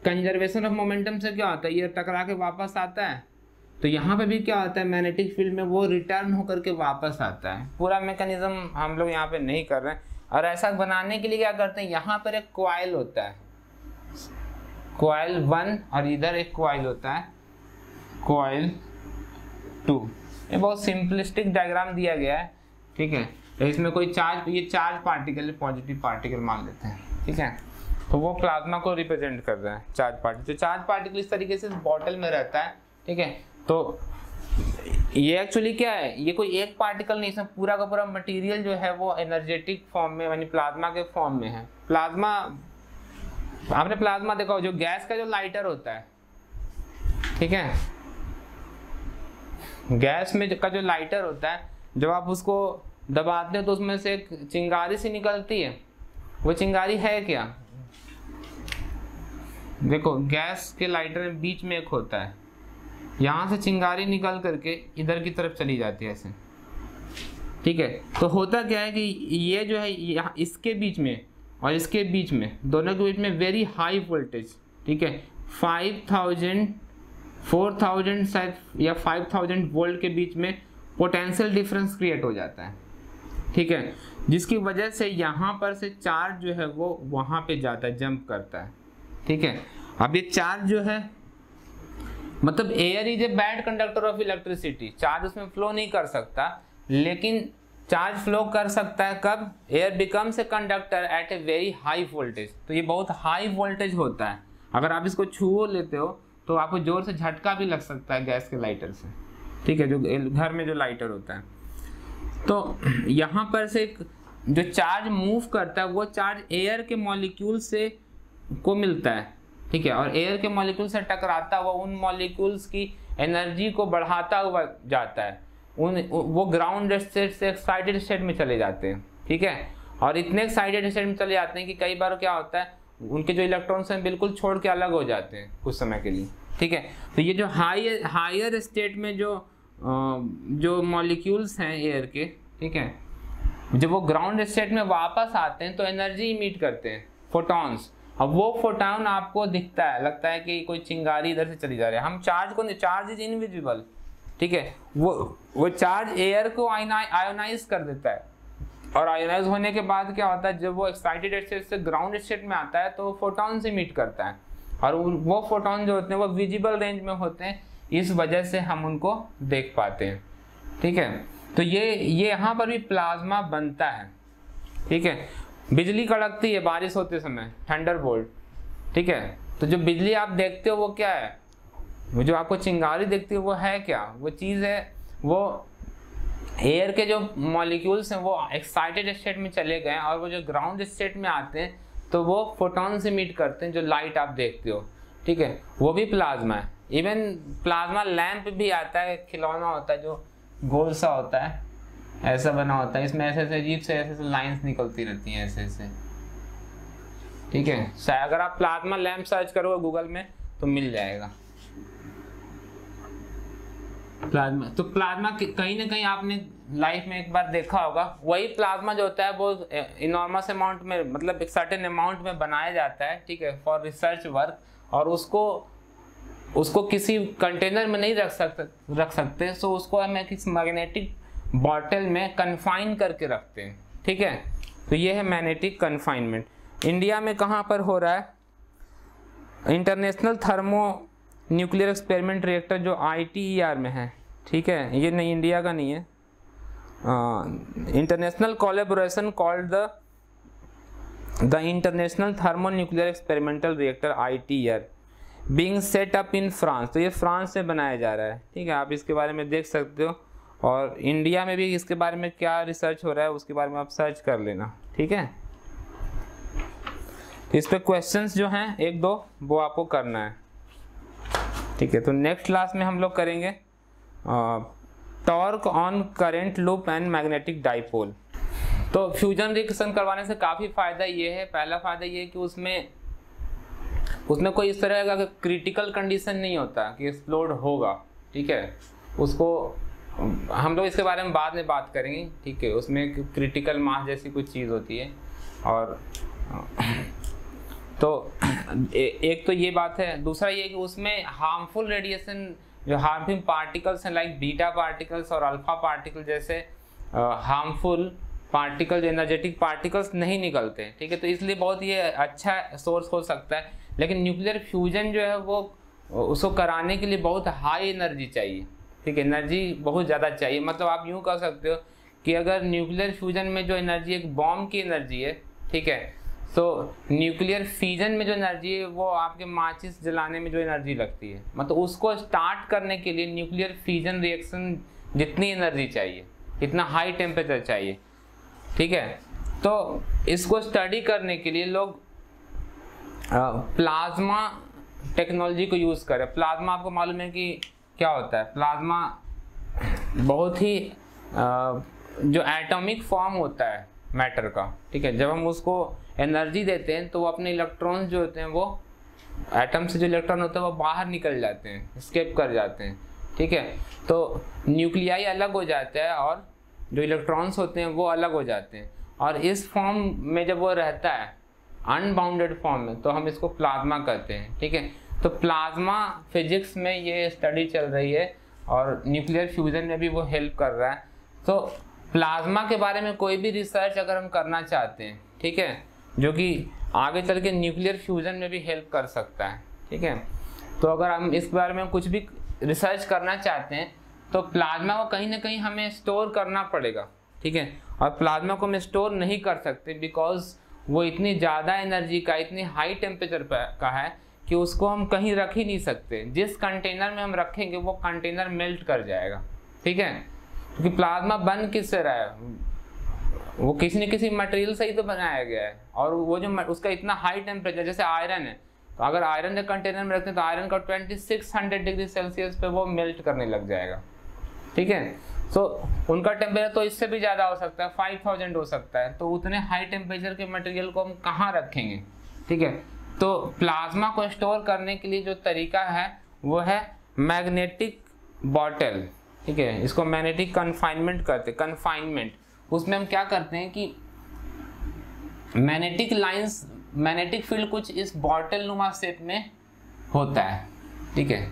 कंजर्वेशन ऑफ मोमेंटम से क्या होता है, ये टकरा के वापस आता है, तो यहाँ पे भी क्या होता है, मैग्नेटिक फील्ड में वो रिटर्न होकर के वापस आता है। पूरा मैकेनिज्म हम लोग यहाँ पे नहीं कर रहे हैं। और ऐसा बनाने के लिए क्या करते हैं, यहाँ पर एक कॉइल होता है, कॉइल 1, और इधर एक कॉइल होता है कॉइल 2। ये बहुत सिंपलिस्टिक डायग्राम दिया गया है, ठीक है। तो इसमें कोई चार्ज, ये चार्ज पार्टिकल, पॉजिटिव पार्टिकल मान लेते हैं, ठीक है। तो वो प्लाज्मा को रिप्रेजेंट कर रहा है, चार्ज पार्टिकल। तो चार्ज पार्टिकल इस तरीके से बॉटल में रहता है, ठीक है। तो ये एक्चुअली क्या है, ये कोई एक पार्टिकल नहीं, इसमें पूरा का पूरा मटेरियल जो है वो एनर्जेटिक फॉर्म में, यानी प्लाज्मा के फॉर्म में है। प्लाज्मा, आपने प्लाज्मा देखा हो, जो गैस का जो लाइटर होता है, ठीक है, गैस में का जो लाइटर होता है, जब आप उसको दबाते हो तो उसमें से एक चिंगारी सी निकलती है। वो चिंगारी है क्या, देखो गैस के लाइटर में बीच में एक होता है, यहाँ से चिंगारी निकल करके इधर की तरफ चली जाती है ऐसे, ठीक है। तो होता क्या है कि ये जो है यहाँ इसके बीच में और इसके बीच में, दोनों के बीच में वेरी हाई वोल्टेज, ठीक है, 5000 4000 शायद या 5000 वोल्ट के बीच में पोटेंशियल डिफरेंस क्रिएट हो जाता है, ठीक है, जिसकी वजह से यहाँ पर से चार्ज जो है वो वहाँ पे जाता है, जंप करता है, ठीक है। अब ये चार्ज जो है, मतलब air is a bad conductor of electricity, charge उसमें फ्लो नहीं कर सकता, लेकिन चार्ज फ्लो कर सकता है कब, air becomes a conductor at a very high voltage. तो ये बहुत हाई वोल्टेज होता है, अगर आप इसको छू लेते हो तो आपको जोर से झटका भी लग सकता है गैस के लाइटर से, ठीक है, जो घर में जो लाइटर होता है। तो यहाँ पर से जो चार्ज मूव करता है वो चार्ज एयर के मॉलिक्यूल से को मिलता है, ठीक है, और एयर के मॉलिक्यूल से टकराता हुआ उन मॉलिक्यूल्स की एनर्जी को बढ़ाता हुआ जाता है, वो ग्राउंड स्टेट से एक्साइटेड स्टेट में चले जाते हैं, ठीक है। और इतने एक्साइटेड स्टेट में चले जाते हैं कि कई बार क्या होता है, उनके जो इलेक्ट्रॉन्स हैं बिल्कुल छोड़ के अलग हो जाते हैं कुछ समय के लिए, ठीक है। तो ये जो हायर स्टेट में जो मॉलिक्यूल्स हैं एयर के, ठीक है, जब वो ग्राउंड स्टेट में वापस आते हैं तो एनर्जी इमिट करते हैं, फोटॉन्स। अब वो फोटॉन आपको दिखता है, लगता है कि कोई चिंगारी इधर से चली जा रही है। हम चार्ज को, चार्ज इज इनविजिबल, ठीक है, वो चार्ज एयर को आयोनाइज कर देता है, और आयोनाइज होने के बाद क्या होता है, जब वो एक्साइटेड स्टेट से ग्राउंड स्टेट में आता है तो फोटॉन से इमिट करता है, और वो फोटॉन जो होते हैं वो विजिबल रेंज में होते हैं, इस वजह से हम उनको देख पाते हैं, ठीक है। तो ये यहाँ पर भी प्लाज्मा बनता है, ठीक है। बिजली कड़कती है बारिश होते समय, थंडरबोल्ट, ठीक है। तो जो बिजली आप देखते हो वो क्या है, वो जो आपको चिंगारी दिखती है वो है क्या, वो चीज़ है, वो एयर के जो मॉलिक्यूल्स हैं वो एक्साइटेड स्टेट में चले गए, और वो जो ग्राउंड स्टेट में आते हैं तो वो फोटॉन से मीट करते हैं, जो लाइट आप देखते हो, ठीक है, वो भी प्लाज्मा है। इवन प्लाज्मा लैंप भी आता है, खिलौना होता है जो गोल सा होता है, ऐसा बना होता है, इसमें ऐसे ऐसे अजीब से ऐसे ऐसे लाइंस निकलती रहती हैं ऐसे ऐसे, ठीक है। अगर आप प्लाज्मा लैंप सर्च करोगे गूगल में तो मिल जाएगा प्लाज्मा। तो प्लाज्मा कहीं ना कहीं आपने लाइफ में एक बार देखा होगा, वही प्लाज्मा जो होता है वो इनॉर्मस अमाउंट में, मतलब एक सर्टेन अमाउंट में बनाया जाता है, ठीक है, फॉर रिसर्च वर्क, और उसको किसी कंटेनर में नहीं रख सकते, सो उसको हम किसी मैग्नेटिक बॉटल में कन्फाइन करके रखते हैं, ठीक है। तो ये है मैग्नेटिक कन्फाइनमेंट। इंडिया में कहाँ पर हो रहा है, international thermo nuclear experiment reactor जो ITER में है, ठीक है, ये नहीं इंडिया का नहीं है, international collaboration called the international thermo nuclear experimental reactor ITER being set up in France. तो ये फ्रांस से बनाया जा रहा है, ठीक है, आप इसके बारे में देख सकते हो, और इंडिया में भी इसके बारे में क्या रिसर्च हो रहा है उसके बारे में आप सर्च कर लेना, ठीक है। इस पे क्वेश्चंस जो हैं 1-2 वो आपको करना है, ठीक है। तो नेक्स्ट क्लास में हम लोग करेंगे torque on current loop and magnetic dipole. तो फ्यूजन रिएक्शन करवाने से काफ़ी फ़ायदा ये है, पहला फ़ायदा ये है कि उसमें कोई इस तरह का क्रिटिकल कंडीशन नहीं होता कि एक्सप्लोड होगा, ठीक है। उसको हम लोग इसके बारे में बाद में बात करेंगे, ठीक है। उसमें क्रिटिकल मास जैसी कुछ चीज़ होती है, और तो एक तो ये बात है, दूसरा ये कि उसमें हार्मफुल रेडिएशन, जो हार्मफुल पार्टिकल्स हैं लाइक बीटा पार्टिकल्स और अल्फा पार्टिकल जैसे हार्मफुल पार्टिकल, एनर्जेटिक पार्टिकल्स नहीं निकलते, ठीक है। तो इसलिए बहुत ये अच्छा सोर्स हो सकता है। लेकिन न्यूक्लियर फ्यूजन जो है वो उसको कराने के लिए बहुत हाई एनर्जी चाहिए, ठीक है, एनर्जी बहुत ज़्यादा चाहिए। मतलब आप यूँ कह सकते हो कि अगर न्यूक्लियर फ्यूजन में जो एनर्जी एक बॉम्ब की एनर्जी है, ठीक है, तो न्यूक्लियर फ्यूजन में जो एनर्जी है वो आपके माचिस जलाने में जो एनर्जी लगती है, मतलब उसको स्टार्ट करने के लिए न्यूक्लियर फ्यूजन रिएक्शन जितनी एनर्जी चाहिए, इतना हाई टेम्परेचर चाहिए, ठीक है। तो इसको स्टडी करने के लिए लोग प्लाज्मा टेक्नोलॉजी को यूज़ करें। प्लाज्मा आपको मालूम है कि क्या होता है। प्लाज्मा बहुत ही जो एटॉमिक फॉर्म होता है मैटर का, ठीक है, जब हम उसको एनर्जी देते हैं तो वो अपने इलेक्ट्रॉन्स जो होते हैं वो एटम से जो इलेक्ट्रॉन होते हैं वो बाहर निकल जाते हैं, एस्केप कर जाते हैं, ठीक है। तो न्यूक्लियाई अलग हो जाता है और जो इलेक्ट्रॉन्स होते हैं वो अलग हो जाते हैं, और इस फॉर्म में जब वो रहता है अनबाउंडेड फॉर्म में तो हम इसको प्लाज्मा कहते हैं, ठीक है। तो प्लाज्मा फिजिक्स में ये स्टडी चल रही है और न्यूक्लियर फ्यूजन में भी वो हेल्प कर रहा है। तो प्लाज्मा के बारे में कोई भी रिसर्च अगर हम करना चाहते हैं, ठीक है, जो कि आगे चल के न्यूक्लियर फ्यूजन में भी हेल्प कर सकता है, ठीक है, तो अगर हम इस बारे में कुछ भी रिसर्च करना चाहते हैं तो प्लाज्मा को कहीं ना कहीं हमें स्टोर करना पड़ेगा, ठीक है। और प्लाज्मा को हम स्टोर नहीं कर सकते बिकॉज वो इतनी ज़्यादा एनर्जी का, इतनी हाई टेम्परेचर का है कि उसको हम कहीं रख ही नहीं सकते। जिस कंटेनर में हम रखेंगे वो कंटेनर मेल्ट कर जाएगा, ठीक है, क्योंकि प्लाज्मा बन किससे रहा है, वो किसी न किसी मटेरियल से ही तो बनाया गया है, और वो जो उसका इतना हाई टेम्परेचर, जैसे आयरन है, तो अगर आयरन के कंटेनर में रखते हैं तो आयरन का 2600 डिग्री सेल्सियस पे वो मेल्ट करने लग जाएगा, ठीक है। तो उनका टेम्परेचर तो इससे भी ज़्यादा हो सकता है, 5000 हो सकता है। तो उतने हाई टेम्परेचर के मटेरियल को हम कहाँ रखेंगे, ठीक है। तो प्लाज्मा को स्टोर करने के लिए जो तरीका है वो है मैग्नेटिक बॉटल, ठीक है, इसको मैग्नेटिक कन्फाइनमेंट कहते हैं। कन्फाइनमेंट उसमें हम क्या करते हैं कि मैग्नेटिक लाइंस, मैग्नेटिक फील्ड कुछ इस बॉटल नुमा शेप में होता है, ठीक है,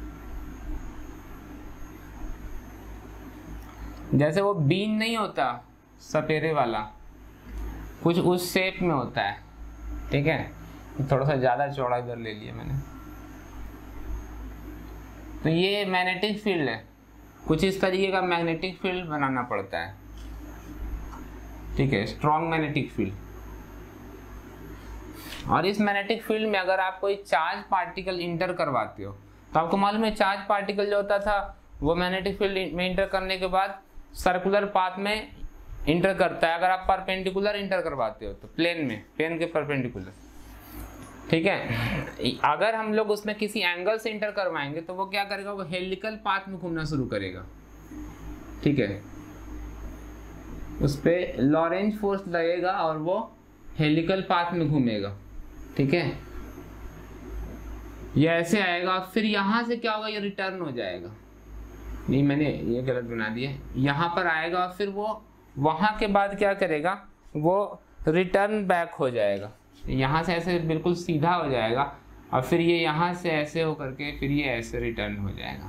जैसे वो बीन नहीं होता सपेरे वाला, कुछ उस शेप में होता है, ठीक है। थोड़ा सा ज़्यादा चौड़ा इधर ले लिया मैंने। तो ये मैग्नेटिक फील्ड है, कुछ इस तरीके का मैग्नेटिक फील्ड बनाना पड़ता है, ठीक है, स्ट्रॉन्ग मैग्नेटिक फील्ड। और इस मैग्नेटिक फील्ड में अगर आप कोई चार्ज पार्टिकल इंटर करवाते हो तो आपको मालूम है चार्ज पार्टिकल जो होता था वो मैग्नेटिक फील्ड में इंटर करने के बाद सर्कुलर पाथ में इंटर करता है। अगर आप परपेंडिकुलर इंटर करवाते हो तो प्लेन में, प्लेन के परपेंडिकुलर, ठीक है। अगर हम लोग उसमें किसी एंगल से इंटर करवाएंगे तो वो क्या करेगा, वो हेलिकल पाथ में घूमना शुरू करेगा, ठीक है, उस पर लॉरेंज फोर्स लगेगा और वो हेलिकल पाथ में घूमेगा, ठीक है। ये ऐसे आएगा, फिर यहाँ से क्या होगा, ये रिटर्न हो जाएगा। नहीं, मैंने ये गलत बना दिया, यहाँ पर आएगा, फिर वो वहाँ के बाद क्या करेगा, वो रिटर्न बैक हो जाएगा, यहाँ से ऐसे बिल्कुल सीधा हो जाएगा, और फिर ये यहाँ से ऐसे हो करके फिर ये ऐसे रिटर्न हो जाएगा,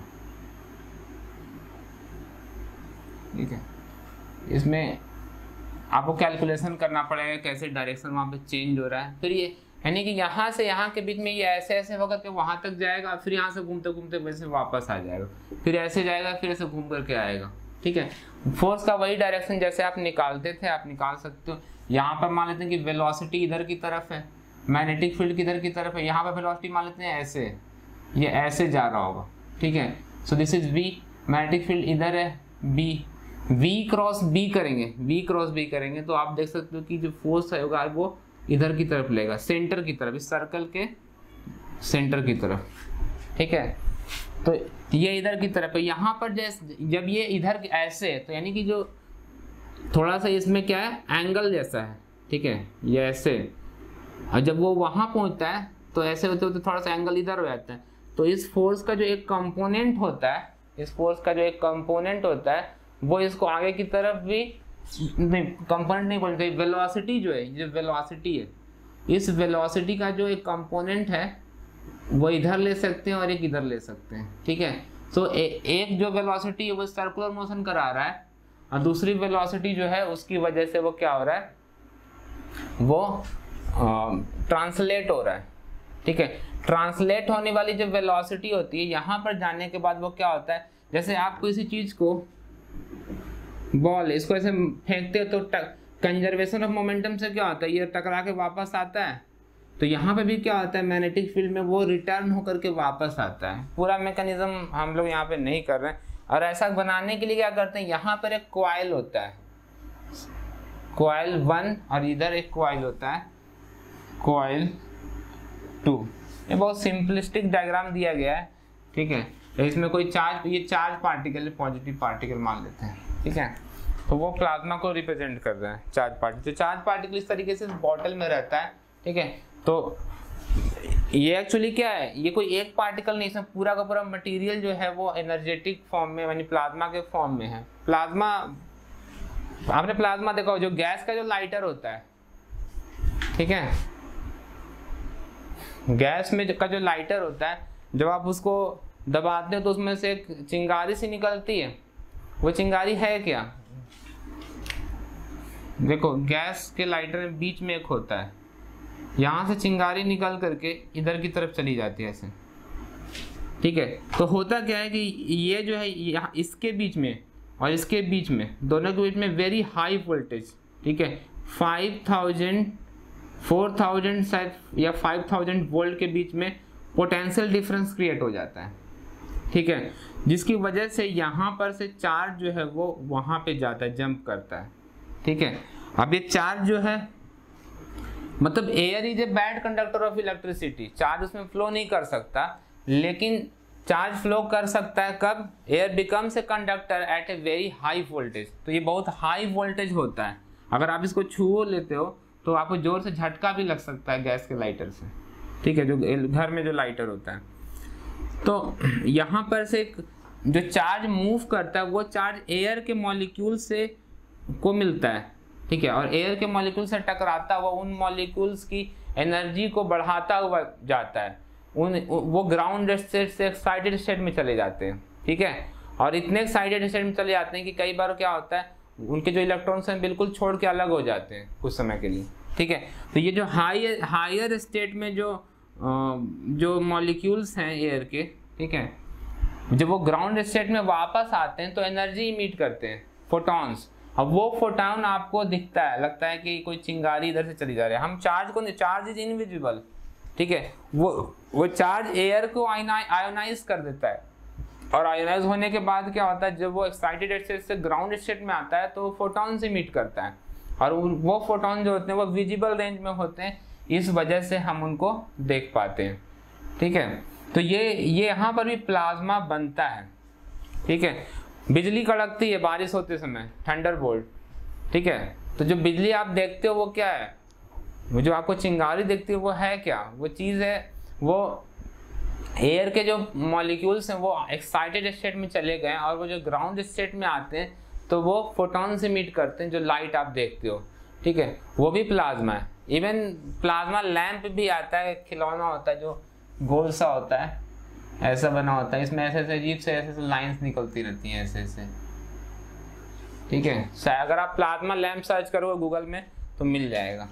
ठीक है। इसमें आपको कैलकुलेशन करना पड़ेगा कैसे डायरेक्शन वहाँ पे चेंज हो रहा है। फिर ये यानी कि यहाँ से यहाँ के बीच में ये ऐसे ऐसे होकर के वहाँ तक जाएगा, फिर यहाँ से घूमते घूमते वैसे वापस आ जाएगा, फिर ऐसे जाएगा, फिर ऐसे घूम करके आएगा, ठीक है। फोर्स का वही डायरेक्शन जैसे आप निकालते थे आप निकाल सकते हो। यहाँ पर मान लेते हैं कि वेलोसिटी इधर की तरफ है, मैग्नेटिक फील्ड किधर की तरफ है, यहाँ पर वेलोसिटी मान लेते हैं ऐसे, ये ऐसे जा रहा होगा, ठीक है। So this is V, magnetic field इधर है बी, V क्रॉस B करेंगे, V क्रॉस B करेंगे तो आप देख सकते हो कि जो फोर्स होगा वो इधर की तरफ लेगा, सेंटर की तरफ, इस सर्कल के सेंटर की तरफ, ठीक है। तो ये इधर की तरफ है, यहाँ पर जब ये इधर ऐसे, तो यानी कि जो थोड़ा सा इसमें क्या है एंगल जैसा है, ठीक है, ये ऐसे, और जब वो वहाँ पहुँचता है तो ऐसे होते होते थोड़ा सा एंगल इधर हो जाता है। तो इस फोर्स का जो एक कंपोनेंट होता है, इस फोर्स का जो एक कंपोनेंट होता है वो इसको आगे की तरफ भी नहीं, कंपोनेंट नहीं बोलते, वेलोसिटी जो है, ये वेलोसिटी है इस वेलोसिटी का जो एक कंपोनेंट है वो इधर ले सकते हैं और एक इधर ले सकते हैं, ठीक है। सो एक जो वेलोसिटी है वो सर्कुलर मोशन करा रहा है और दूसरी वेलोसिटी जो है उसकी वजह से वो क्या हो रहा है, वो ट्रांसलेट हो रहा है, ठीक है। ट्रांसलेट होने वाली जो वेलोसिटी होती है यहाँ पर जाने के बाद वो क्या होता है, जैसे आप किसी चीज को बॉल इसको ऐसे फेंकते हो तो कंजर्वेशन ऑफ मोमेंटम से क्या होता है, ये टकरा के वापस आता है। तो यहाँ पे भी क्या होता है, मैग्नेटिक फील्ड में वो रिटर्न होकर के वापस आता है। पूरा मैकेनिज्म हम लोग यहाँ पे नहीं कर रहे हैं। और ऐसा बनाने के लिए क्या करते हैं, यहाँ पर एक कॉइल होता है, कॉइल 1 और इधर एक कॉइल होता है कॉइल 2। ये बहुत सिंपलिस्टिक डायग्राम दिया गया है, ठीक है। इसमें कोई चार्ज, ये चार्ज पार्टिकल, पॉजिटिव पार्टिकल मान लेते हैं, ठीक है। तो वो प्लाज्मा को रिप्रेजेंट कर रहे हैं चार्ज पार्टिकल। तो चार्ज पार्टिकल इस तरीके से बॉटल में रहता है, ठीक है। तो ये एक्चुअली क्या है, ये कोई एक पार्टिकल नहीं, इसमें पूरा का पूरा मटेरियल जो है वो एनर्जेटिक फॉर्म में यानी प्लाज्मा के फॉर्म में है। प्लाज्मा, आपने प्लाज्मा देखा हो, जो गैस का जो लाइटर होता है, ठीक है, गैस में का जो लाइटर होता है, जब आप उसको दबाते हो तो उसमें से एक चिंगारी सी निकलती है। वो चिंगारी है क्या, देखो गैस के लाइटर में बीच में एक होता है, यहाँ से चिंगारी निकल करके इधर की तरफ चली जाती है ऐसे, ठीक है। तो होता क्या है कि ये जो है यहाँ इसके बीच में और इसके बीच में, दोनों के बीच में वेरी हाई वोल्टेज, ठीक है, 5000 4000 शायद या 5000 वोल्ट के बीच में पोटेंशियल डिफरेंस क्रिएट हो जाता है, ठीक है। जिसकी वजह से यहाँ पर से चार्ज जो है वो वहाँ पे जाता है, जंप करता है, ठीक है। अब ये चार्ज जो है, मतलब air is a bad conductor of electricity, charge उसमें फ्लो नहीं कर सकता, लेकिन चार्ज फ्लो कर सकता है कब, air becomes a conductor at a very high voltage. तो ये बहुत हाई वोल्टेज होता है, अगर आप इसको छू लेते हो तो आपको जोर से झटका भी लग सकता है गैस के लाइटर से, ठीक है, जो घर में जो लाइटर होता है। तो यहाँ पर से जो चार्ज मूव करता है वो चार्ज एयर के मॉलिक्यूल से को मिलता है, ठीक है, और एयर के मॉलिक्यूल से टकराता हुआ उन मॉलिक्यूल्स की एनर्जी को बढ़ाता हुआ जाता है, वो ग्राउंड स्टेट से एक्साइटेड स्टेट में चले जाते हैं, ठीक है। और इतने एक्साइटेड स्टेट में चले जाते हैं कि कई बार क्या होता है, उनके जो इलेक्ट्रॉन्स हैं बिल्कुल छोड़ के अलग हो जाते हैं कुछ समय के लिए, ठीक है। तो ये जो हायर स्टेट में जो मॉलिक्यूल्स हैं एयर के, ठीक है, जब वो ग्राउंड स्टेट में वापस आते हैं तो एनर्जी इमिट करते हैं, फोटॉन्स। अब वो फोटॉन आपको दिखता है, लगता है कि कोई चिंगारी इधर से चली जा रही है। हम चार्ज को, चार्ज इज इनविजिबल, ठीक है, वो चार्ज एयर को आयोनाइज कर देता है, और आयोनाइज होने के बाद क्या होता है, जब वो एक्साइटेड स्टेट से ग्राउंड स्टेट में आता है तो फोटॉन से इमिट करता है, और वो फोटॉन जो होते हैं वो विजिबल रेंज में होते हैं, इस वजह से हम उनको देख पाते हैं, ठीक है। तो ये यहाँ पर भी प्लाज्मा बनता है, ठीक है। बिजली कड़कती है बारिश होते समय, थंडरबोल्ट, ठीक है। तो जो बिजली आप देखते हो वो क्या है, वो जो आपको चिंगारी दिखती है वो है क्या, वो चीज़ है, वो एयर के जो मॉलिक्यूल्स हैं वो एक्साइटेड स्टेट में चले गए, और वो जो ग्राउंड स्टेट में आते हैं तो वो फोटॉन से मीट करते हैं, जो लाइट आप देखते हो, ठीक है, वो भी प्लाज्मा है। इवन प्लाज्मा लैंप भी आता है, खिलौना होता है जो गोल सा होता है, ऐसा बना होता है, इसमें ऐसे ऐसे अजीब से ऐसे लाइंस निकलती रहती हैं ऐसे ऐसे, ठीक है। अगर आप प्लाज्मा लैंप सर्च करोगे गूगल में तो मिल जाएगा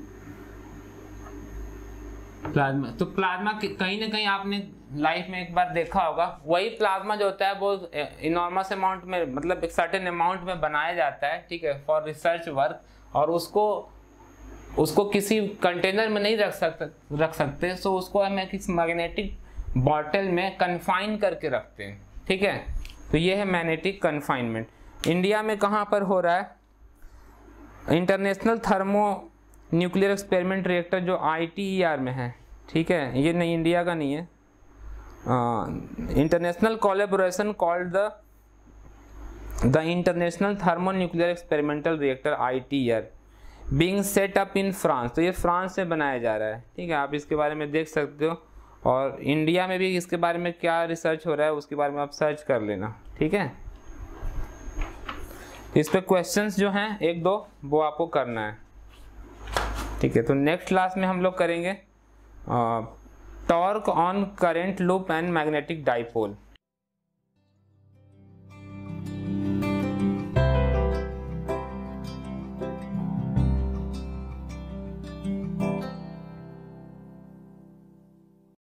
प्लाज्मा। तो प्लाज्मा कहीं ना कहीं आपने लाइफ में एक बार देखा होगा, वही प्लाज्मा जो होता है वो इनॉर्मस अमाउंट में, मतलब एक सर्टेन अमाउंट में बनाया जाता है, ठीक है, फॉर रिसर्च वर्क, और उसको किसी कंटेनर में नहीं रख सकते, सो उसको हमें किसी मैग्नेटिक बॉटल में कन्फाइन करके रखते हैं, ठीक है। तो ये है मैग्नेटिक कन्फाइनमेंट। इंडिया में कहाँ पर हो रहा है, international thermo nuclear experiment reactor जो ITER में है, ठीक है, ये नहीं इंडिया का नहीं है, international collaboration called the international thermo nuclear experimental reactor ITER being set up in France. तो ये फ्रांस में बनाया जा रहा है, ठीक है, आप इसके बारे में देख सकते हो, और इंडिया में भी इसके बारे में क्या रिसर्च हो रहा है उसके बारे में आप सर्च कर लेना, ठीक है। इस पे क्वेश्चंस जो हैं 1-2 वो आपको करना है। ठीक है, तो नेक्स्ट क्लास में हम लोग करेंगे torque on current loop and magnetic dipole.